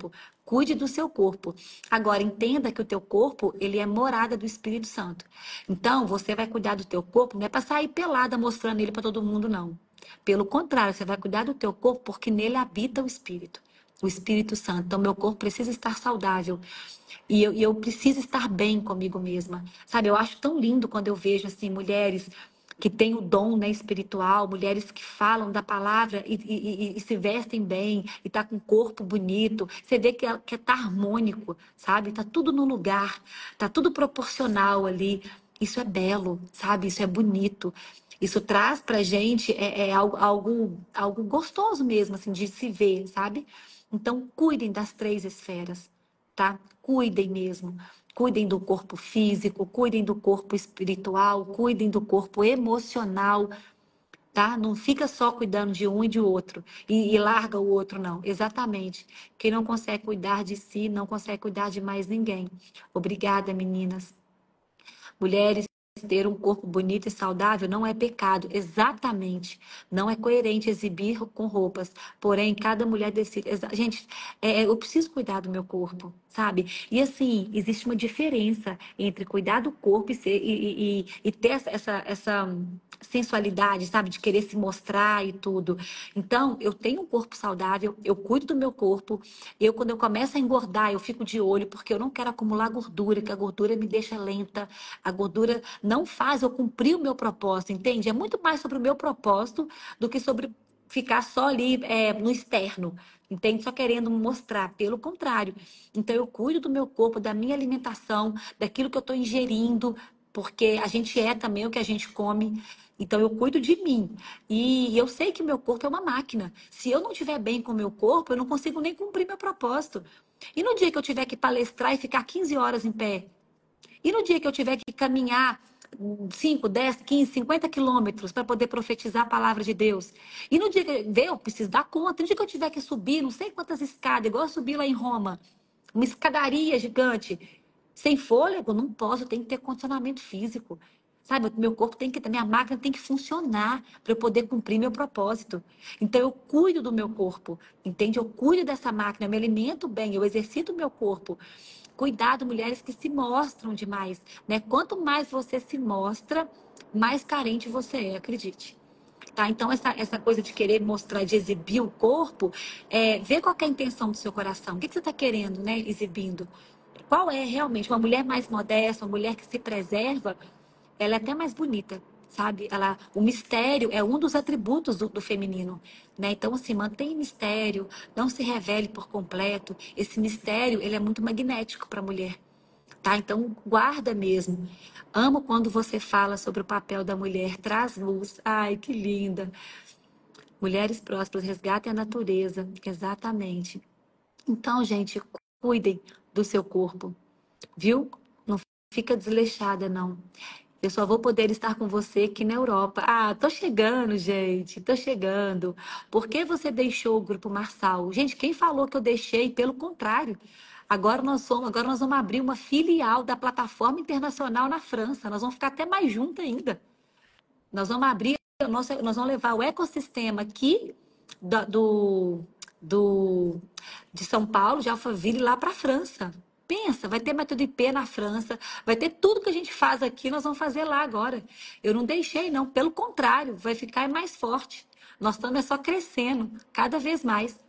A: Cuide do seu corpo. Agora, entenda que o teu corpo, ele é morada do Espírito Santo. Então, você vai cuidar do teu corpo, não é para sair pelada mostrando ele para todo mundo, não. Pelo contrário, você vai cuidar do teu corpo porque nele habita o Espírito Santo. Então, meu corpo precisa estar saudável. E eu preciso estar bem comigo mesma. Sabe, eu acho tão lindo quando eu vejo, assim, mulheres que têm o dom, né, espiritual, mulheres que falam da palavra e se vestem bem, e tá com o corpo bonito. Você vê que tá harmônico, sabe? Tá tudo no lugar, tá tudo proporcional ali. Isso é belo, sabe? Isso é bonito. Isso traz pra gente algo gostoso mesmo, assim, de se ver, sabe? Então, cuidem das 3 esferas, tá? Cuidem mesmo. Cuidem do corpo físico, cuidem do corpo espiritual, cuidem do corpo emocional, tá? Não fica só cuidando de um e de outro e larga o outro, não. Exatamente. Quem não consegue cuidar de si, não consegue cuidar de mais ninguém. Obrigada, meninas. Mulheres, ter um corpo bonito e saudável não é pecado, exatamente. Não é coerente exibir com roupas. Porém, cada mulher decide. Gente, eu preciso cuidar do meu corpo, sabe? E assim, existe uma diferença entre cuidar do corpo e ter essa sensualidade, sabe? De querer se mostrar e tudo. Então, eu tenho um corpo saudável, eu cuido do meu corpo. Quando eu começo a engordar, eu fico de olho, porque eu não quero acumular gordura, que a gordura me deixa lenta. A gordura não faz eu cumprir o meu propósito, entende? É muito mais sobre o meu propósito do que sobre ficar só ali no externo, entende? Só querendo mostrar, pelo contrário. Então, eu cuido do meu corpo, da minha alimentação, daquilo que eu estou ingerindo, porque a gente é também o que a gente come. Então, eu cuido de mim. E eu sei que meu corpo é uma máquina. Se eu não estiver bem com o meu corpo, eu não consigo nem cumprir meu propósito. E no dia que eu tiver que palestrar e ficar 15 horas em pé? E no dia que eu tiver que caminhar 5, 10, 15, 50 quilômetros para poder profetizar a palavra de Deus? E no dia que eu preciso dar conta, no dia que eu tiver que subir não sei quantas escadas, igual eu subi lá em Roma, uma escadaria gigante, sem fôlego, não posso, tem que ter condicionamento físico. Sabe, meu corpo tem que, minha máquina tem que funcionar para eu poder cumprir meu propósito. Então eu cuido do meu corpo, entende? Eu cuido dessa máquina, eu me alimento bem, eu exercito o meu corpo. Cuidado, mulheres que se mostram demais, né? Quanto mais você se mostra, mais carente você é, acredite. Tá? Então, essa coisa de querer mostrar, de exibir o corpo, vê qual que é a intenção do seu coração. O que você está querendo, né? Exibindo. Qual é realmente uma mulher mais modesta, uma mulher que se preserva, ela é até mais bonita, sabe? O mistério é um dos atributos do feminino, né? Então, assim, mantenha mistério, não se revele por completo. Esse mistério, ele é muito magnético para a mulher, tá? Então, guarda mesmo. Amo quando você fala sobre o papel da mulher, traz luz. Ai, que linda. Mulheres prósperas, resgatem a natureza. Exatamente. Então, gente, cuidem do seu corpo, viu? Não fica desleixada, não. Eu só vou poder estar com você aqui na Europa. Ah, tô chegando, gente, tô chegando. Por que você deixou o Grupo Marçal? Gente, quem falou que eu deixei? Pelo contrário. Agora nós vamos abrir uma filial da plataforma internacional na França. Nós vamos ficar até mais juntos ainda. Nós vamos abrir, nós vamos levar o ecossistema aqui da- do, do, de São Paulo, de Alphaville, lá para a França. Pensa, vai ter método IP na França, vai ter tudo que a gente faz aqui, nós vamos fazer lá agora. Eu não deixei, não, pelo contrário, vai ficar mais forte. Nós estamos só crescendo, cada vez mais.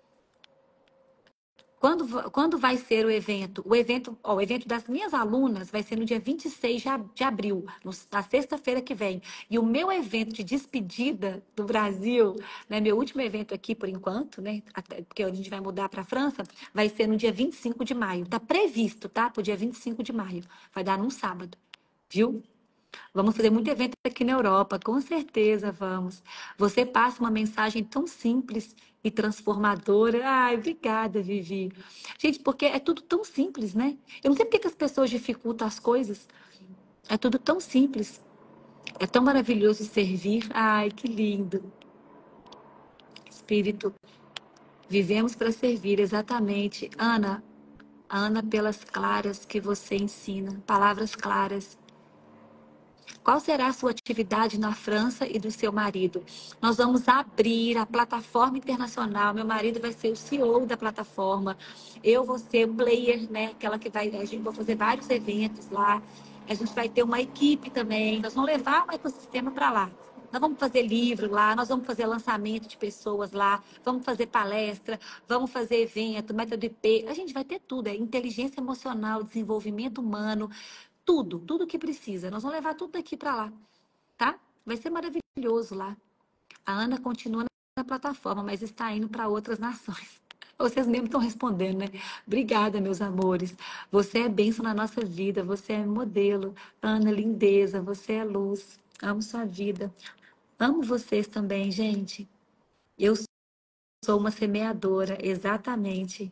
A: Quando vai ser o evento? O evento das minhas alunas vai ser no dia 26 de abril, na sexta-feira que vem. E o meu evento de despedida do Brasil, né, meu último evento aqui por enquanto, né, porque a gente vai mudar para a França, vai ser no dia 25 de maio. Está previsto, tá? Para o dia 25 de maio. Vai dar num sábado, viu? Vamos fazer muito evento aqui na Europa, com certeza vamos. Você passa uma mensagem tão simples e transformadora. Ai, obrigada, Vivi. Gente, porque é tudo tão simples, né? Eu não sei porque que as pessoas dificultam as coisas. É tudo tão simples. É tão maravilhoso servir. Ai, que lindo. Espírito, vivemos para servir, exatamente. Ana, pelas claras que você ensina, palavras claras. Qual será a sua atividade na França e do seu marido? Nós vamos abrir a plataforma internacional. Meu marido vai ser o CEO da plataforma. Eu vou ser o player, né? Aquela que vai. A gente vai fazer vários eventos lá. A gente vai ter uma equipe também. Nós vamos levar o ecossistema para lá. Nós vamos fazer livro lá, nós vamos fazer lançamento de pessoas lá, vamos fazer palestra, vamos fazer evento, método IP. A gente vai ter tudo, é inteligência emocional, desenvolvimento humano, tudo que precisa. Nós vamos levar tudo daqui para lá, tá? Vai ser maravilhoso lá. A Ana continua na plataforma, mas está indo para outras nações. Vocês mesmo estão respondendo, né? Obrigada, meus amores. Você é bênção na nossa vida, você é modelo. Ana, lindeza, você é luz. Amo sua vida. Amo vocês também, gente. Eu sou uma semeadora, exatamente.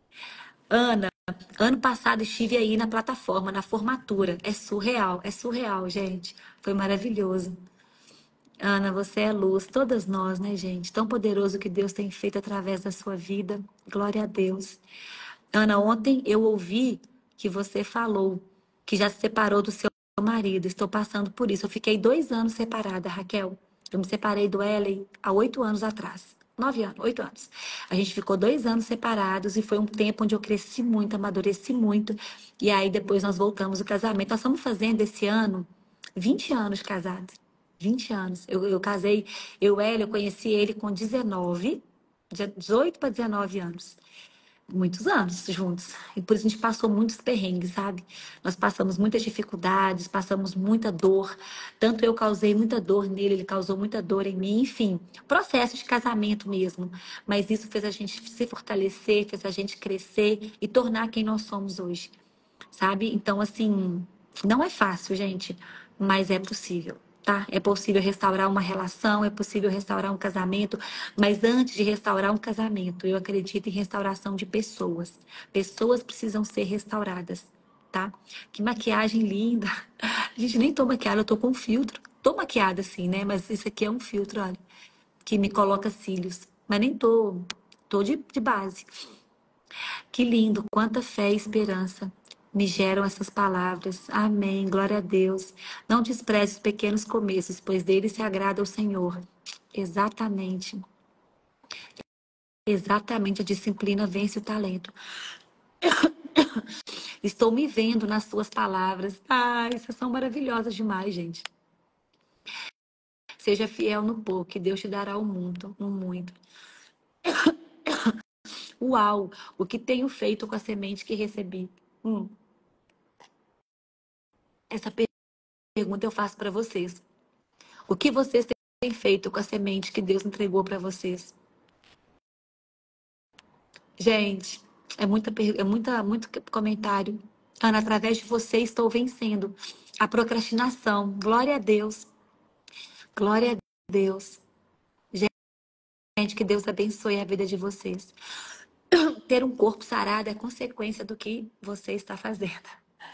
A: Ana, ano passado estive aí na plataforma, na formatura. É surreal, gente. Foi maravilhoso. Ana, você é luz, todas nós, né, gente? Tão poderoso que Deus tem feito através da sua vida. Glória a Deus. Ana, ontem eu ouvi que você falou que já se separou do seu marido. Estou passando por isso. Eu fiquei 2 anos separada, Raquel. Eu me separei do Ellen há 8 anos atrás. 9 anos, 8 anos. A gente ficou 2 anos separados e foi um tempo onde eu cresci muito, amadureci muito. E aí depois nós voltamos ao casamento. Nós estamos fazendo esse ano 20 anos casados. 20 anos. Eu casei, eu conheci ele com 19, 18 para 19 anos. Muitos anos juntos. E por isso a gente passou muitos perrengues, sabe? Nós passamos muitas dificuldades, passamos muita dor. Tanto eu causei muita dor nele, ele causou muita dor em mim. Enfim, processo de casamento mesmo. Mas isso fez a gente se fortalecer, fez a gente crescer e tornar quem nós somos hoje, sabe? Então, assim, não é fácil, gente, mas é possível, tá? É possível restaurar uma relação, é possível restaurar um casamento, mas antes de restaurar um casamento, eu acredito em restauração de pessoas. Pessoas precisam ser restauradas, tá? Que maquiagem linda! A gente nem tô maquiada, eu tô com filtro. Tô maquiada assim, né? Mas isso aqui é um filtro, olha, que me coloca cílios. Mas nem tô de base. Que lindo, quanta fé e esperança me geram essas palavras. Amém, glória a Deus. Não despreze os pequenos começos, pois deles se agrada o Senhor. Exatamente, exatamente, a disciplina vence o talento. Estou me vendo nas suas palavras. Ai, essas são maravilhosas demais, gente. Seja fiel no pouco, que Deus te dará o muito, no muito. Uau, o que tenho feito com a semente que recebi? Essa pergunta eu faço para vocês. O que vocês têm feito com a semente que Deus entregou para vocês? Gente, muito comentário. Ana, através de você estou vencendo a procrastinação. Glória a Deus. Glória a Deus. Gente, que Deus abençoe a vida de vocês. Ter um corpo sarado é consequência do que você está fazendo.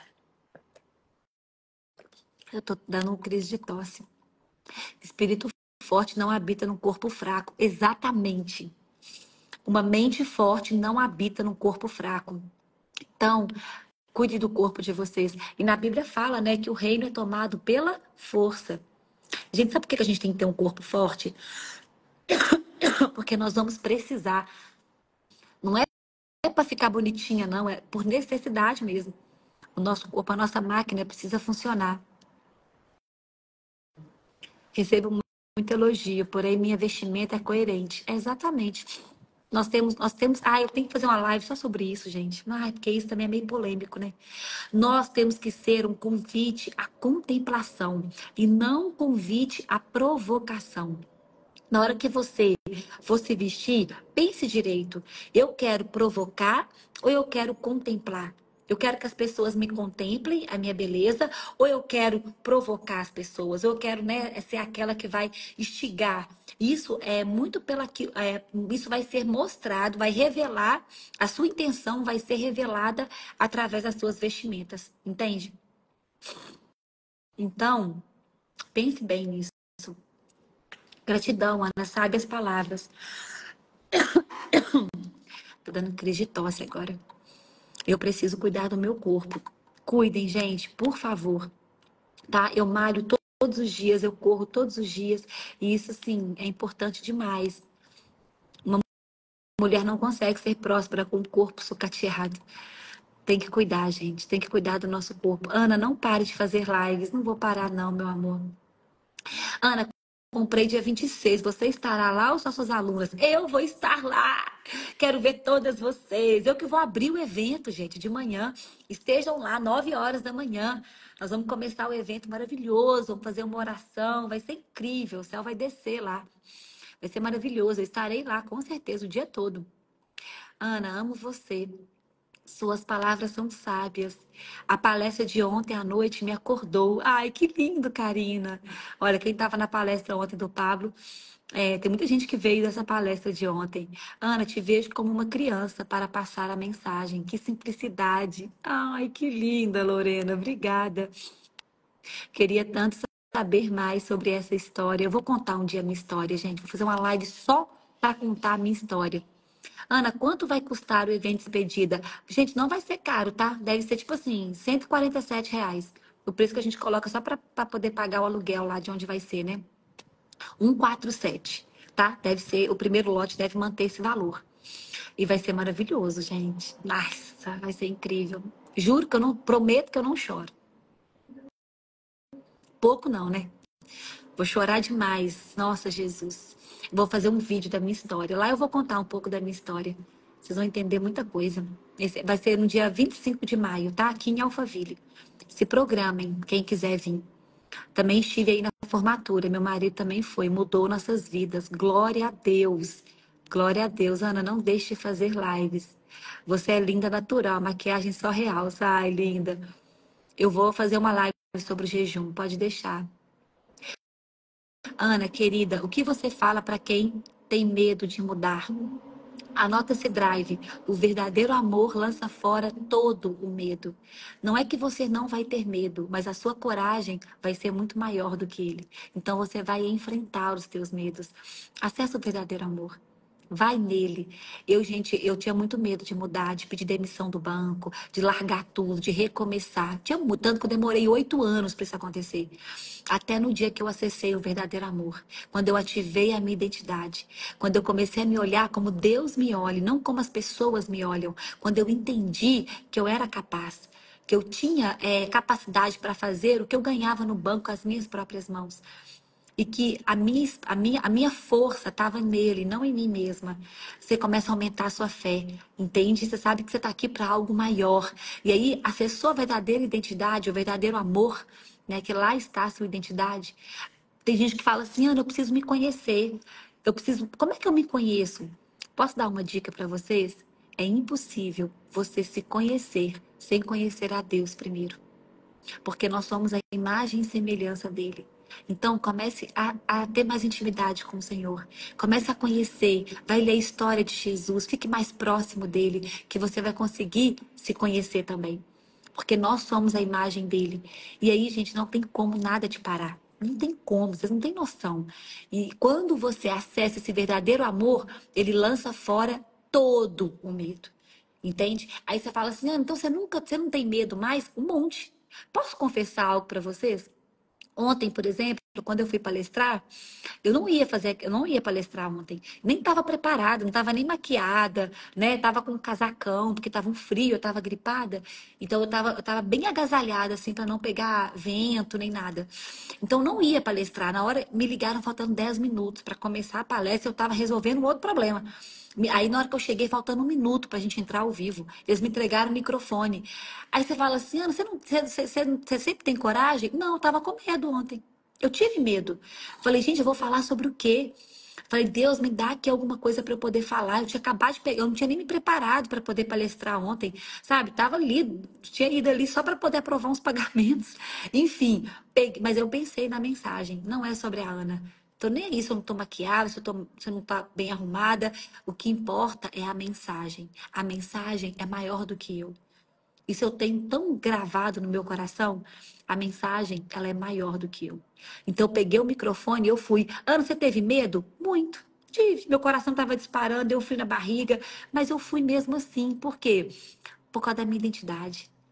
A: Eu tô dando uma crise de tosse. Espírito forte não habita no corpo fraco. Exatamente. Uma mente forte não habita no corpo fraco. Então, cuide do corpo de vocês. E na Bíblia fala, né, que o reino é tomado pela força. Gente, sabe por que a gente tem que ter um corpo forte? Porque nós vamos precisar. Não é para ficar bonitinha, não. É por necessidade mesmo. O nosso corpo, a nossa máquina precisa funcionar. Recebo muito elogio, porém minha vestimenta é coerente. É exatamente. Nós temos. Ah, eu tenho que fazer uma live só sobre isso, gente. Ah, porque isso também é meio polêmico, né? Nós temos que ser um convite à contemplação e não um convite à provocação. Na hora que você for se vestir, pense direito. Eu quero provocar ou eu quero contemplar? Eu quero que as pessoas me contemplem a minha beleza, ou eu quero provocar as pessoas, ou eu quero, né, ser aquela que vai instigar. Isso é muito isso vai ser mostrado, vai revelar, a sua intenção vai ser revelada através das suas vestimentas, entende? Então, pense bem nisso. Gratidão, Ana, sabe as palavras. Tô dando crise de tosse agora. Eu preciso cuidar do meu corpo. Cuidem, gente, por favor. tá? Eu malho todos os dias, eu corro todos os dias, e isso, assim, é importante demais. Mulher não consegue ser próspera com o corpo sucateado. Tem que cuidar, gente, tem que cuidar do nosso corpo. Ana, não pare de fazer lives. Não vou parar, não, meu amor. Ana, comprei dia 26. Você estará lá ou só suas alunas? Eu vou estar lá. Quero ver todas vocês. Eu que vou abrir o evento, gente, de manhã. Estejam lá, 9 horas da manhã. Nós vamos começar o evento maravilhoso. Vamos fazer uma oração. Vai ser incrível. O céu vai descer lá. Vai ser maravilhoso. Eu estarei lá, com certeza, o dia todo. Ana, amo você. Suas palavras são sábias. A palestra de ontem à noite me acordou. Ai, que lindo, Karina. Olha, quem estava na palestra ontem do Pablo, tem muita gente que veio dessa palestra de ontem. Ana, te vejo como uma criança para passar a mensagem. Que simplicidade. Ai, que linda, Lorena. Obrigada. Queria tanto saber mais sobre essa história. Eu vou contar um dia a minha história, gente. Vou fazer uma live só para contar a minha história. Ana, quanto vai custar o evento despedida? Gente, não vai ser caro, tá? Deve ser tipo assim, R$ 147. O preço que a gente coloca só para poder pagar o aluguel lá de onde vai ser, né? 147, tá? Deve ser, o primeiro lote deve manter esse valor. E vai ser maravilhoso, gente. Nossa, vai ser incrível. Juro que eu não, prometo que eu não choro. Pouco não, né? Vou chorar demais. Nossa, Jesus. Vou fazer um vídeo da minha história. Lá eu vou contar um pouco da minha história. Vocês vão entender muita coisa. Esse vai ser no dia 25 de maio, tá? Aqui em Alphaville. Se programem, quem quiser vir. Também estive aí na formatura. Meu marido também foi. Mudou nossas vidas. Glória a Deus. Glória a Deus. Ana, não deixe de fazer lives. Você é linda natural. Maquiagem só realça. Ai, linda. Eu vou fazer uma live sobre o jejum. Pode deixar. Ana, querida, o que você fala para quem tem medo de mudar? Anota esse drive. O verdadeiro amor lança fora todo o medo. Não é que você não vai ter medo, mas a sua coragem vai ser muito maior do que ele. Então você vai enfrentar os teus medos. Acesse o verdadeiro amor. Vai nele. Gente, eu tinha muito medo de mudar, de pedir demissão do banco, de largar tudo, de recomeçar. Tinha tanto que eu demorei 8 anos para isso acontecer. Até no dia que eu acessei o verdadeiro amor, quando eu ativei a minha identidade, quando eu comecei a me olhar como Deus me olha, não como as pessoas me olham, quando eu entendi que eu era capaz, que eu tinha capacidade para fazer o que eu ganhava no banco com as minhas próprias mãos. E que a minha força estava nele, não em mim mesma. Você começa a aumentar a sua fé, entende? Você sabe que você está aqui para algo maior. E aí, acessou a verdadeira identidade, o verdadeiro amor, né? Que lá está a sua identidade. Tem gente que fala assim, Ana, eu preciso me conhecer. Eu preciso. Como é que eu me conheço? Posso dar uma dica para vocês? É impossível você se conhecer sem conhecer a Deus primeiro. Porque nós somos a imagem e semelhança dele. Então, comece a ter mais intimidade com o Senhor. Comece a conhecer, vai ler a história de Jesus, fique mais próximo dele, que você vai conseguir se conhecer também. Porque nós somos a imagem dele. E aí, gente, não tem como nada te parar. Não tem como, vocês não têm noção. E quando você acessa esse verdadeiro amor, ele lança fora todo o medo. Entende? Aí você fala assim, então você não tem medo mais? Um monte. Posso confessar algo para vocês? Ontem, por exemplo, quando eu fui palestrar, eu não ia palestrar ontem. Nem estava preparada, não estava nem maquiada, né? Tava com um casacão, porque tava um frio, eu tava gripada. Então eu tava bem agasalhada, assim, para não pegar vento nem nada. Então não ia palestrar. Na hora, me ligaram faltando 10 minutos para começar a palestra, eu tava resolvendo um outro problema. Aí, na hora que eu cheguei, faltando 1 minuto pra gente entrar ao vivo, eles me entregaram o microfone. Aí você fala assim, Ana, você sempre tem coragem? Não, eu tava com medo ontem. Eu tive medo. Falei, gente, eu vou falar sobre o quê? Falei, Deus, me dá aqui alguma coisa para eu poder falar. Eu tinha acabado de pegar, eu não tinha nem me preparado para poder palestrar ontem, sabe? Tava ali, tinha ido ali só para poder aprovar uns pagamentos. Enfim, mas eu pensei na mensagem. Não é sobre a Ana. Tô nem aí se eu não tô maquiada, se eu não tá bem arrumada. O que importa é a mensagem. A mensagem é maior do que eu. Isso eu tenho tão gravado no meu coração. A mensagem, ela é maior do que eu. Então eu peguei o microfone e eu fui. Ana, você teve medo? Muito. Tive. Meu coração estava disparando, eu fui na barriga. Mas eu fui mesmo assim. Por quê? Por causa da minha identidade.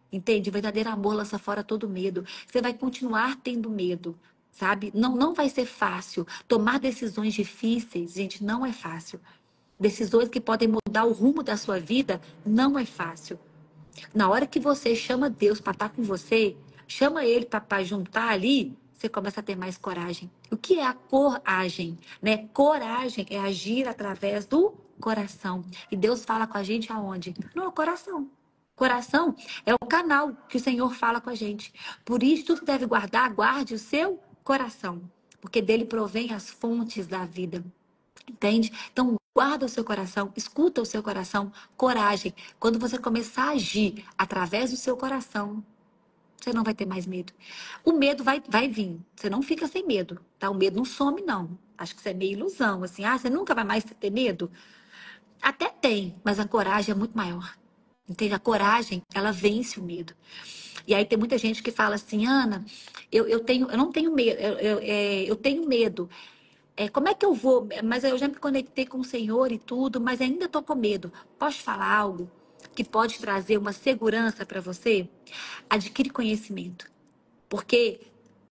A: Entende? O verdadeiro amor lança fora todo medo. Você vai continuar tendo medo, sabe? Não vai ser fácil. Tomar decisões difíceis, gente, não é fácil. Decisões que podem mudar o rumo da sua vida, não é fácil. Na hora que você chama Deus para estar com você, chama Ele para juntar ali, você começa a ter mais coragem. O que é a coragem? Né? Coragem é agir através do coração. E Deus fala com a gente aonde? No coração. Coração é o canal que o Senhor fala com a gente. Por isso, tudo que deve guardar, guarde o seu coração. Porque dele provém as fontes da vida. Entende? Então, guarda o seu coração, escuta o seu coração, coragem. Quando você começar a agir através do seu coração, você não vai ter mais medo. O medo vai vir. Você não fica sem medo, tá? O medo não some, não. Acho que isso é meio ilusão, assim. Ah, você nunca vai mais ter medo? Até tem, mas a coragem é muito maior. Entende? A coragem, ela vence o medo. E aí tem muita gente que fala assim, Ana, eu não tenho medo, eu tenho medo. Como é que eu vou? Mas eu já me conectei com o Senhor e tudo, mas ainda estou com medo. Posso falar algo que pode trazer uma segurança para você? Adquire conhecimento. Porque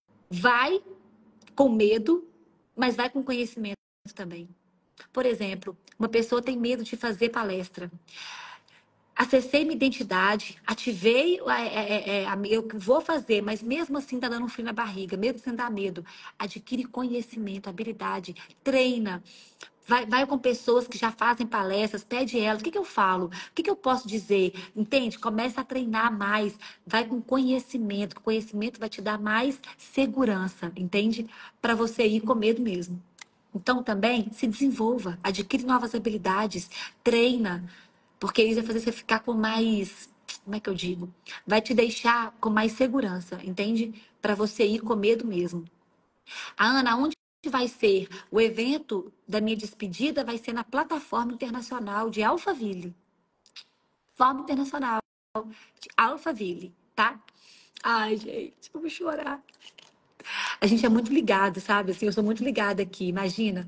A: vai com medo, mas vai com conhecimento também. Por exemplo, uma pessoa tem medo de fazer palestra. Acessei minha identidade, ativei, eu vou fazer, mas mesmo assim tá dando um frio na barriga, mesmo sem dar medo. Adquire conhecimento, habilidade, treina. Vai com pessoas que já fazem palestras, pede elas, o que eu falo? O que eu posso dizer? Entende? Começa a treinar mais, vai com conhecimento, que o conhecimento vai te dar mais segurança, entende? Para você ir com medo mesmo. Então também se desenvolva, adquire novas habilidades, treina. Porque isso vai fazer você ficar com mais, como é que eu digo? Vai te deixar com mais segurança, entende? Para você ir com medo mesmo. Ana, onde vai ser? O evento da minha despedida vai ser na plataforma internacional de Alphaville. Forma internacional de Alphaville, tá? Ai, gente, eu vou chorar. A gente é muito ligado, sabe? Assim, eu sou muito ligada aqui. Imagina,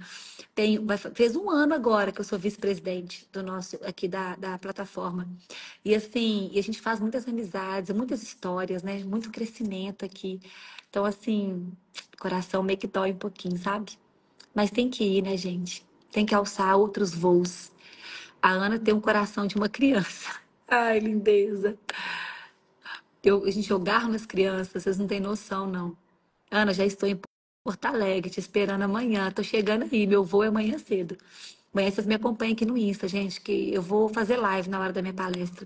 A: fez um ano agora que eu sou vice-presidente do nosso aqui da plataforma. E assim, a gente faz muitas amizades, muitas histórias, né? Muito crescimento aqui. Então, assim, coração meio que dói um pouquinho, sabe? Mas tem que ir, né, gente? Tem que alçar outros voos. A Ana tem um coração de uma criança. Ai, lindeza. A gente jogar nas crianças, vocês não têm noção, não. Ana, já estou em Porto Alegre, te esperando amanhã. Tô chegando aí, meu voo é amanhã cedo. Amanhã vocês me acompanhem aqui no Insta, gente, que eu vou fazer live na hora da minha palestra.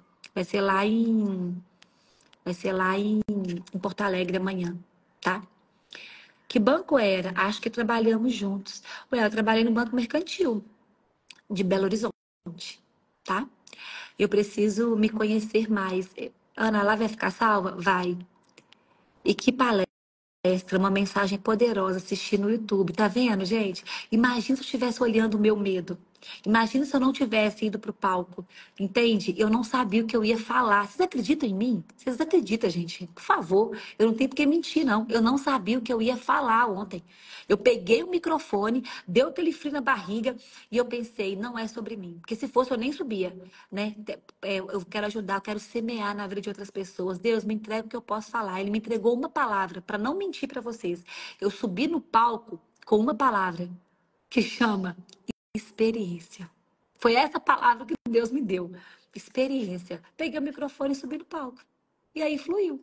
A: Vai ser lá em Porto Alegre amanhã, tá? Que banco era? Acho que trabalhamos juntos. Ué, eu trabalhei no Banco Mercantil de Belo Horizonte, tá? Eu preciso me conhecer mais. Ana, lá vai ficar salva? Vai. E que palestra, uma mensagem poderosa assistir no YouTube. Tá vendo, gente? Imagina se eu estivesse olhando o meu medo. Imagina se eu não tivesse ido pro palco. Entende? Eu não sabia o que eu ia falar. Vocês acreditam em mim? Vocês acreditam, gente? Por favor. Eu não tenho por que mentir, não. Eu não sabia o que eu ia falar ontem. Eu peguei o microfone, deu aquele frio na barriga e eu pensei, não é sobre mim. Porque se fosse, eu nem subia, né? Eu quero ajudar, eu quero semear na vida de outras pessoas. Deus, me entrega o que eu posso falar. Ele me entregou uma palavra, para não mentir para vocês. Eu subi no palco com uma palavra que chama experiência. Foi essa palavra que Deus me deu. Experiência. Peguei o microfone e subi no palco. E aí fluiu.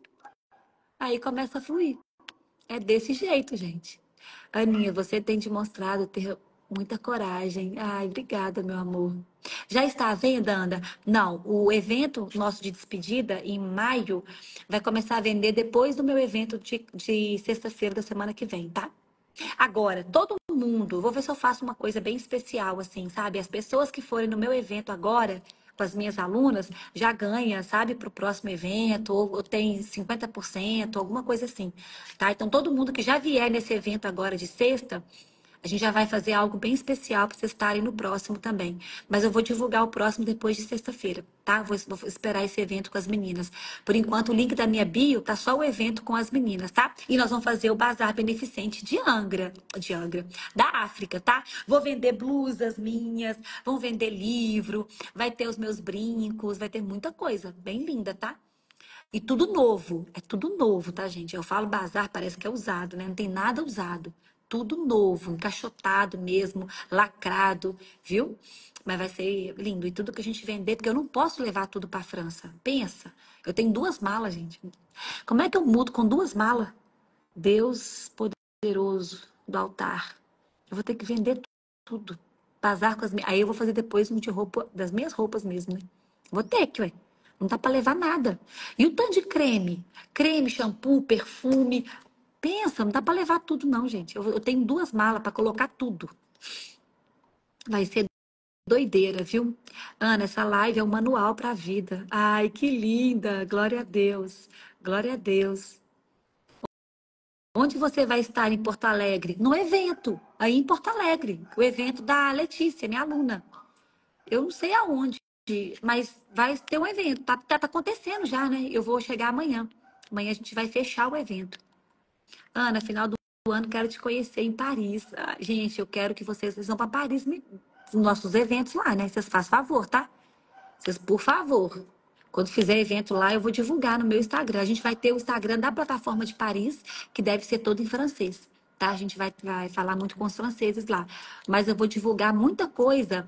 A: Aí começa a fluir. É desse jeito, gente. Aninha, você tem demonstrado ter muita coragem. Ai, obrigada, meu amor. Já está à venda, Anda? Não, o evento nosso de despedida, em maio, vai começar a vender depois do meu evento de sexta-feira da semana que vem, tá? Agora, todo mundo, vou ver se eu faço uma coisa bem especial, assim, sabe? As pessoas que forem no meu evento agora, com as minhas alunas, já ganha, sabe, para o próximo evento, ou tem 50%, alguma coisa assim, tá? Então, todo mundo que já vier nesse evento agora de sexta, a gente já vai fazer algo bem especial para vocês estarem no próximo também. Mas eu vou divulgar o próximo depois de sexta-feira, tá? Vou esperar esse evento com as meninas. Por enquanto, o link da minha bio tá só o evento com as meninas, tá? E nós vamos fazer o Bazar Beneficente de Angra, da África, tá? Vou vender blusas minhas, vão vender livro, vai ter os meus brincos, vai ter muita coisa bem linda, tá? E tudo novo, é tudo novo, tá, gente? Eu falo bazar, parece que é usado, né? Não tem nada usado. Tudo novo, encaixotado mesmo, lacrado, viu? Mas vai ser lindo. E tudo que a gente vender, porque eu não posso levar tudo pra França. Pensa, eu tenho duas malas, gente. Como é que eu mudo com duas malas? Deus poderoso do altar. Eu vou ter que vender tudo. Bazar com as minhas. Aí eu vou fazer depois um de roupa, das minhas roupas mesmo, né? Vou ter que, ué. Não dá pra levar nada. E o tanto de creme? Creme, shampoo, perfume. Pensa, não dá pra levar tudo, não, gente. Eu tenho duas malas pra colocar tudo. Vai ser doideira, viu? Ana, essa live é um manual pra vida. Ai, que linda! Glória a Deus. Glória a Deus. Onde você vai estar em Porto Alegre? No evento, aí em Porto Alegre. O evento da Letícia, minha aluna. Eu não sei aonde, mas vai ter um evento. Tá acontecendo já, né? Eu vou chegar amanhã. Amanhã a gente vai fechar o evento. Ana, final do ano, quero te conhecer em Paris. Ah, gente, eu quero que vocês vão para Paris, nos nossos eventos lá, né? Vocês fazem favor, tá? Vocês, por favor, quando fizer evento lá, eu vou divulgar no meu Instagram. A gente vai ter o Instagram da plataforma de Paris, que deve ser todo em francês, tá? A gente vai falar muito com os franceses lá. Mas eu vou divulgar muita coisa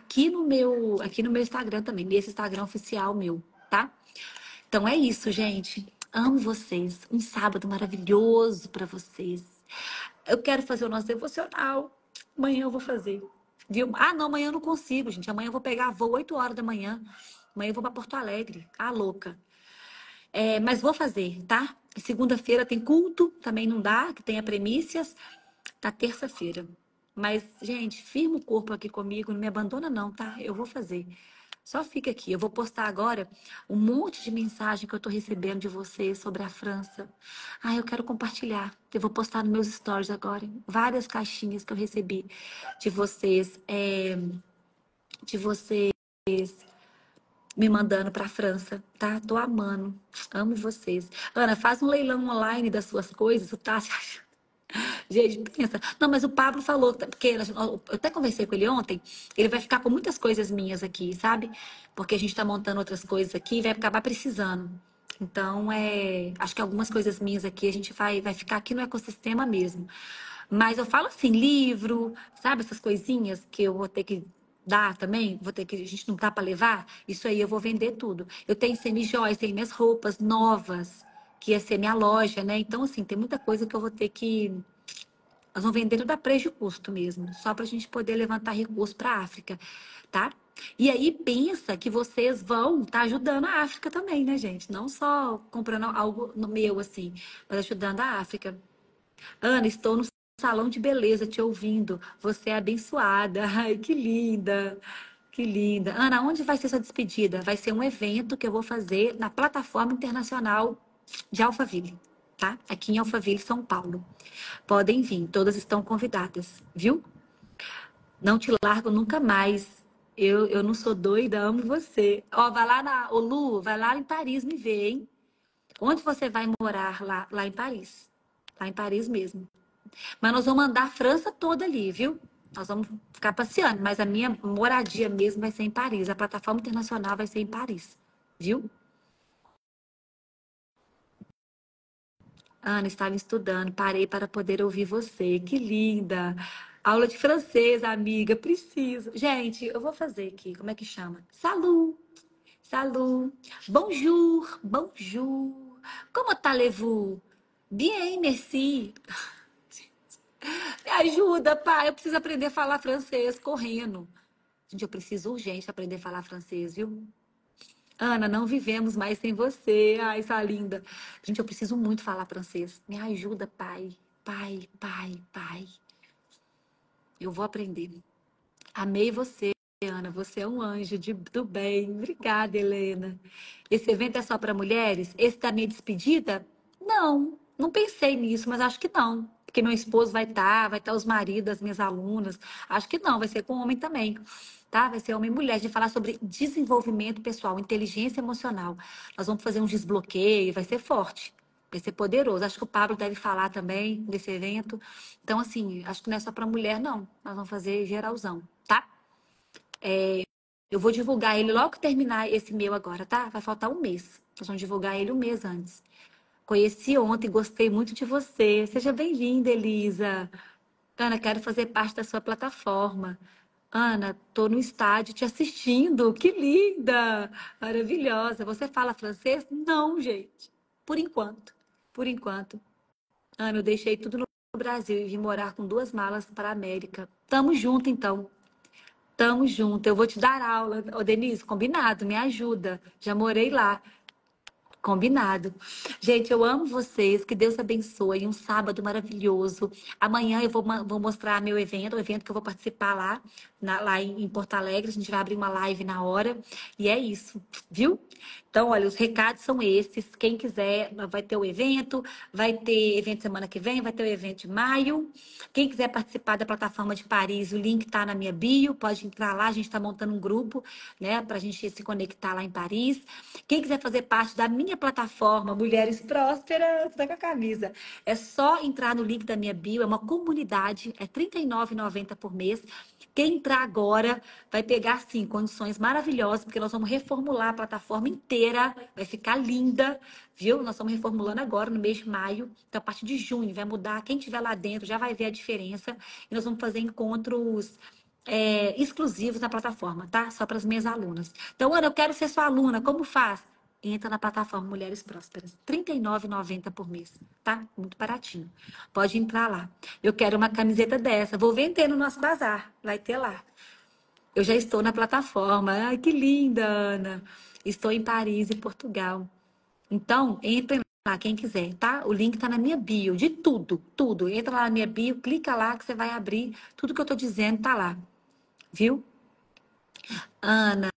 A: aqui no meu Instagram também, nesse Instagram oficial meu, tá? Então é isso, gente. Amo vocês. Um sábado maravilhoso para vocês. Eu quero fazer o nosso devocional. Amanhã eu vou fazer. Viu? Ah, não, amanhã eu não consigo, gente. Amanhã eu vou pegar voo 8 horas da manhã. Amanhã eu vou para Porto Alegre. Ah, louca. É, mas vou fazer, tá? Segunda-feira tem culto, também não dá, que tenha premissas. Tá terça-feira. Mas, gente, firma o corpo aqui comigo, não me abandona não, tá? Eu vou fazer. Só fica aqui. Eu vou postar agora um monte de mensagem que eu tô recebendo de vocês sobre a França. Ah, eu quero compartilhar. Eu vou postar nos meus stories agora. Várias caixinhas que eu recebi de vocês. De vocês me mandando pra França, tá? Tô amando. Amo vocês. Ana, faz um leilão online das suas coisas, tá? Gente, pensa. Não, mas o Pablo falou, porque eu até conversei com ele ontem, ele vai ficar com muitas coisas minhas aqui, sabe? Porque a gente tá montando outras coisas aqui e vai acabar precisando. Então, acho que algumas coisas minhas aqui a gente vai ficar aqui no ecossistema mesmo. Mas eu falo assim, livro, sabe? Essas coisinhas que eu vou ter que dar também, vou ter que, a gente não tá para levar, isso aí eu vou vender tudo. Eu tenho semi-joias, tenho minhas roupas novas, que ia ser minha loja, né? Então, assim, tem muita coisa que eu vou ter que nós vamos vender tudo a preço de custo mesmo, só para a gente poder levantar recursos para a África, tá? E aí pensa que vocês vão estar ajudando a África também, né, gente? Não só comprando algo no meu, assim, mas ajudando a África. Ana, estou no salão de beleza te ouvindo. Você é abençoada. Ai, que linda. Que linda. Ana, onde vai ser sua despedida? Vai ser um evento que eu vou fazer na plataforma internacional de Alphaville, tá? Aqui em Alphaville, São Paulo. Podem vir, todas estão convidadas, viu? Não te largo nunca mais. Eu não sou doida, amo você. Ó, vai lá ô Lu, vai lá em Paris me ver, hein? Onde você vai morar lá em Paris? Lá em Paris mesmo. Mas nós vamos andar a França toda ali, viu? Nós vamos ficar passeando, mas a minha moradia mesmo vai ser em Paris. A plataforma internacional vai ser em Paris, viu? Ana, estava estudando, parei para poder ouvir você. Que linda! Aula de francês, amiga, preciso. Gente, eu vou fazer aqui, como é que chama? Salut! Salut! Bonjour! Bonjour! Como allez-vous? Bien, merci! Me ajuda, pai, eu preciso aprender a falar francês correndo. Gente, eu preciso urgente aprender a falar francês, viu? Ana, não vivemos mais sem você. Ai, essa linda. Gente, eu preciso muito falar francês. Me ajuda, pai. Pai, pai, pai. Eu vou aprender. Amei você, Ana. Você é um anjo do bem. Obrigada, Helena. Esse evento é só para mulheres? Esse da minha despedida? Não, não pensei nisso, mas acho que não. Porque meu esposo vai estar os maridos das minhas alunas. Acho que não, vai ser com homem também. Tá? Vai ser homem e mulher. A gente vai falar sobre desenvolvimento pessoal, inteligência emocional. Nós vamos fazer um desbloqueio, vai ser forte. Vai ser poderoso. Acho que o Pablo deve falar também desse evento. Então, assim, acho que não é só para mulher, não. Nós vamos fazer geralzão, tá? Eu vou divulgar ele logo que terminar esse meu agora, tá? Vai faltar um mês. Nós vamos divulgar ele um mês antes. Conheci ontem, gostei muito de você. Seja bem-vinda, Elisa. Ana, quero fazer parte da sua plataforma. Ana, tô no estádio te assistindo. Que linda! Maravilhosa. Você fala francês? Não, gente. Por enquanto. Por enquanto. Ana, eu deixei tudo no Brasil e vim morar com 2 malas para a América. Tamo junto, então. Tamo junto. Eu vou te dar aula. Ô, Denise, combinado, me ajuda. Já morei lá. Combinado. Gente, eu amo vocês. Que Deus abençoe. Um sábado maravilhoso. Amanhã eu vou mostrar meu evento, o evento que eu vou participar lá, lá em Porto Alegre. A gente vai abrir uma live na hora. E é isso, viu? Então, olha, os recados são esses. Quem quiser, vai ter o evento. Vai ter evento semana que vem, vai ter o evento de maio. Quem quiser participar da plataforma de Paris, o link tá na minha bio. Pode entrar lá. A gente está montando um grupo, né, pra gente se conectar lá em Paris. Quem quiser fazer parte da minha plataforma Mulheres Prósperas, tá com a camisa. É só entrar no link da minha bio, é uma comunidade, é R$ 39,90 por mês. Quem entrar agora vai pegar, sim, condições maravilhosas, porque nós vamos reformular a plataforma inteira, vai ficar linda, viu? Nós estamos reformulando agora, no mês de maio, então a partir de junho vai mudar. Quem estiver lá dentro já vai ver a diferença. E nós vamos fazer encontros exclusivos na plataforma, tá? Só para as minhas alunas. Então, Ana, eu quero ser sua aluna, como faz? Entra na plataforma Mulheres Prósperas, R$ 39,90 por mês, tá? Muito baratinho. Pode entrar lá. Eu quero uma camiseta dessa. Vou vender no nosso bazar. Vai ter lá. Eu já estou na plataforma. Ai, que linda, Ana. Estou em Paris, em Portugal. Então, entrem lá, quem quiser, tá? O link tá na minha bio, de tudo, tudo. Entra lá na minha bio, clica lá que você vai abrir. Tudo que eu tô dizendo tá lá, viu? Ana,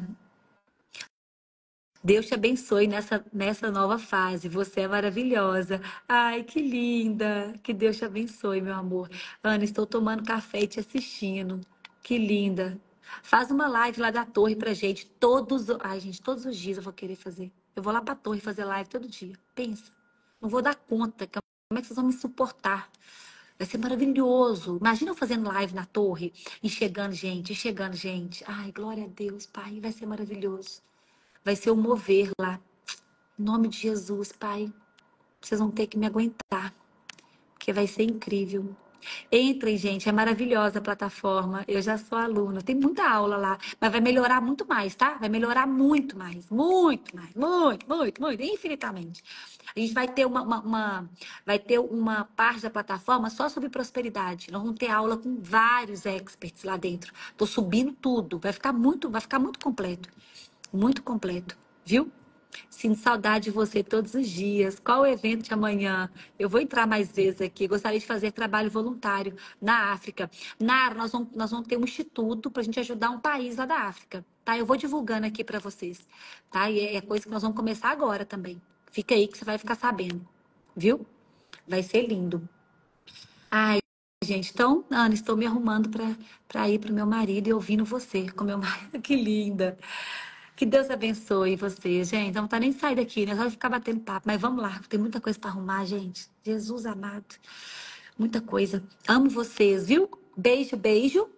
A: Deus te abençoe nessa nova fase. Você é maravilhosa. Ai, que linda. Que Deus te abençoe, meu amor. Ana, estou tomando café e te assistindo. Que linda. Faz uma live lá da torre pra gente. Ai, gente, todos os dias eu vou querer fazer. Eu vou lá pra torre fazer live todo dia. Pensa. Não vou dar conta. Como é que vocês vão me suportar? Vai ser maravilhoso. Imagina eu fazendo live na torre e chegando gente, e chegando gente. Ai, glória a Deus, Pai. Vai ser maravilhoso. Vai ser o mover lá. Em nome de Jesus, Pai. Vocês vão ter que me aguentar, porque vai ser incrível. Entrem, gente, é maravilhosa a plataforma. Eu já sou aluna, tem muita aula lá, mas vai melhorar muito mais, tá? Vai melhorar muito mais, muito mais, muito, muito, muito, infinitamente. A gente vai ter vai ter uma parte da plataforma só sobre prosperidade. Nós vamos ter aula com vários experts lá dentro. Tô subindo tudo, vai ficar muito completo, viu? Sinto saudade de você todos os dias. Qual o evento de amanhã? Eu vou entrar mais vezes aqui. Gostaria de fazer trabalho voluntário na África. Nara, nós vamos ter um instituto para a gente ajudar um país lá da África. Tá? Eu vou divulgando aqui para vocês. Tá? E é coisa que nós vamos começar agora também. Fica aí que você vai ficar sabendo. Viu? Vai ser lindo. Ai, gente, então, Ana, estou me arrumando para ir para o meu marido e ouvindo você com meu marido. Que linda. Que Deus abençoe você, gente. Não tá nem sair daqui, né? Só vai ficar batendo papo. Mas vamos lá, tem muita coisa para arrumar, gente. Jesus amado. Muita coisa. Amo vocês, viu? Beijo, beijo.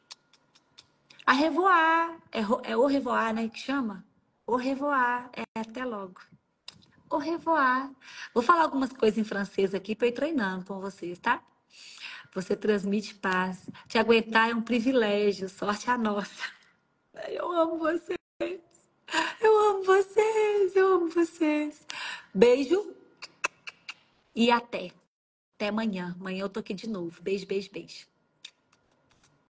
A: A revoar. É o revoar, né? Que chama? O revoar. É até logo. Au revoir. Vou falar algumas coisas em francês aqui para ir treinando com vocês, tá? Você transmite paz. Te aguentar é um privilégio. Sorte a nossa. Eu amo vocês. Eu amo vocês. Eu amo vocês. Beijo e até. Até amanhã. Amanhã eu tô aqui de novo. Beijo, beijo, beijo.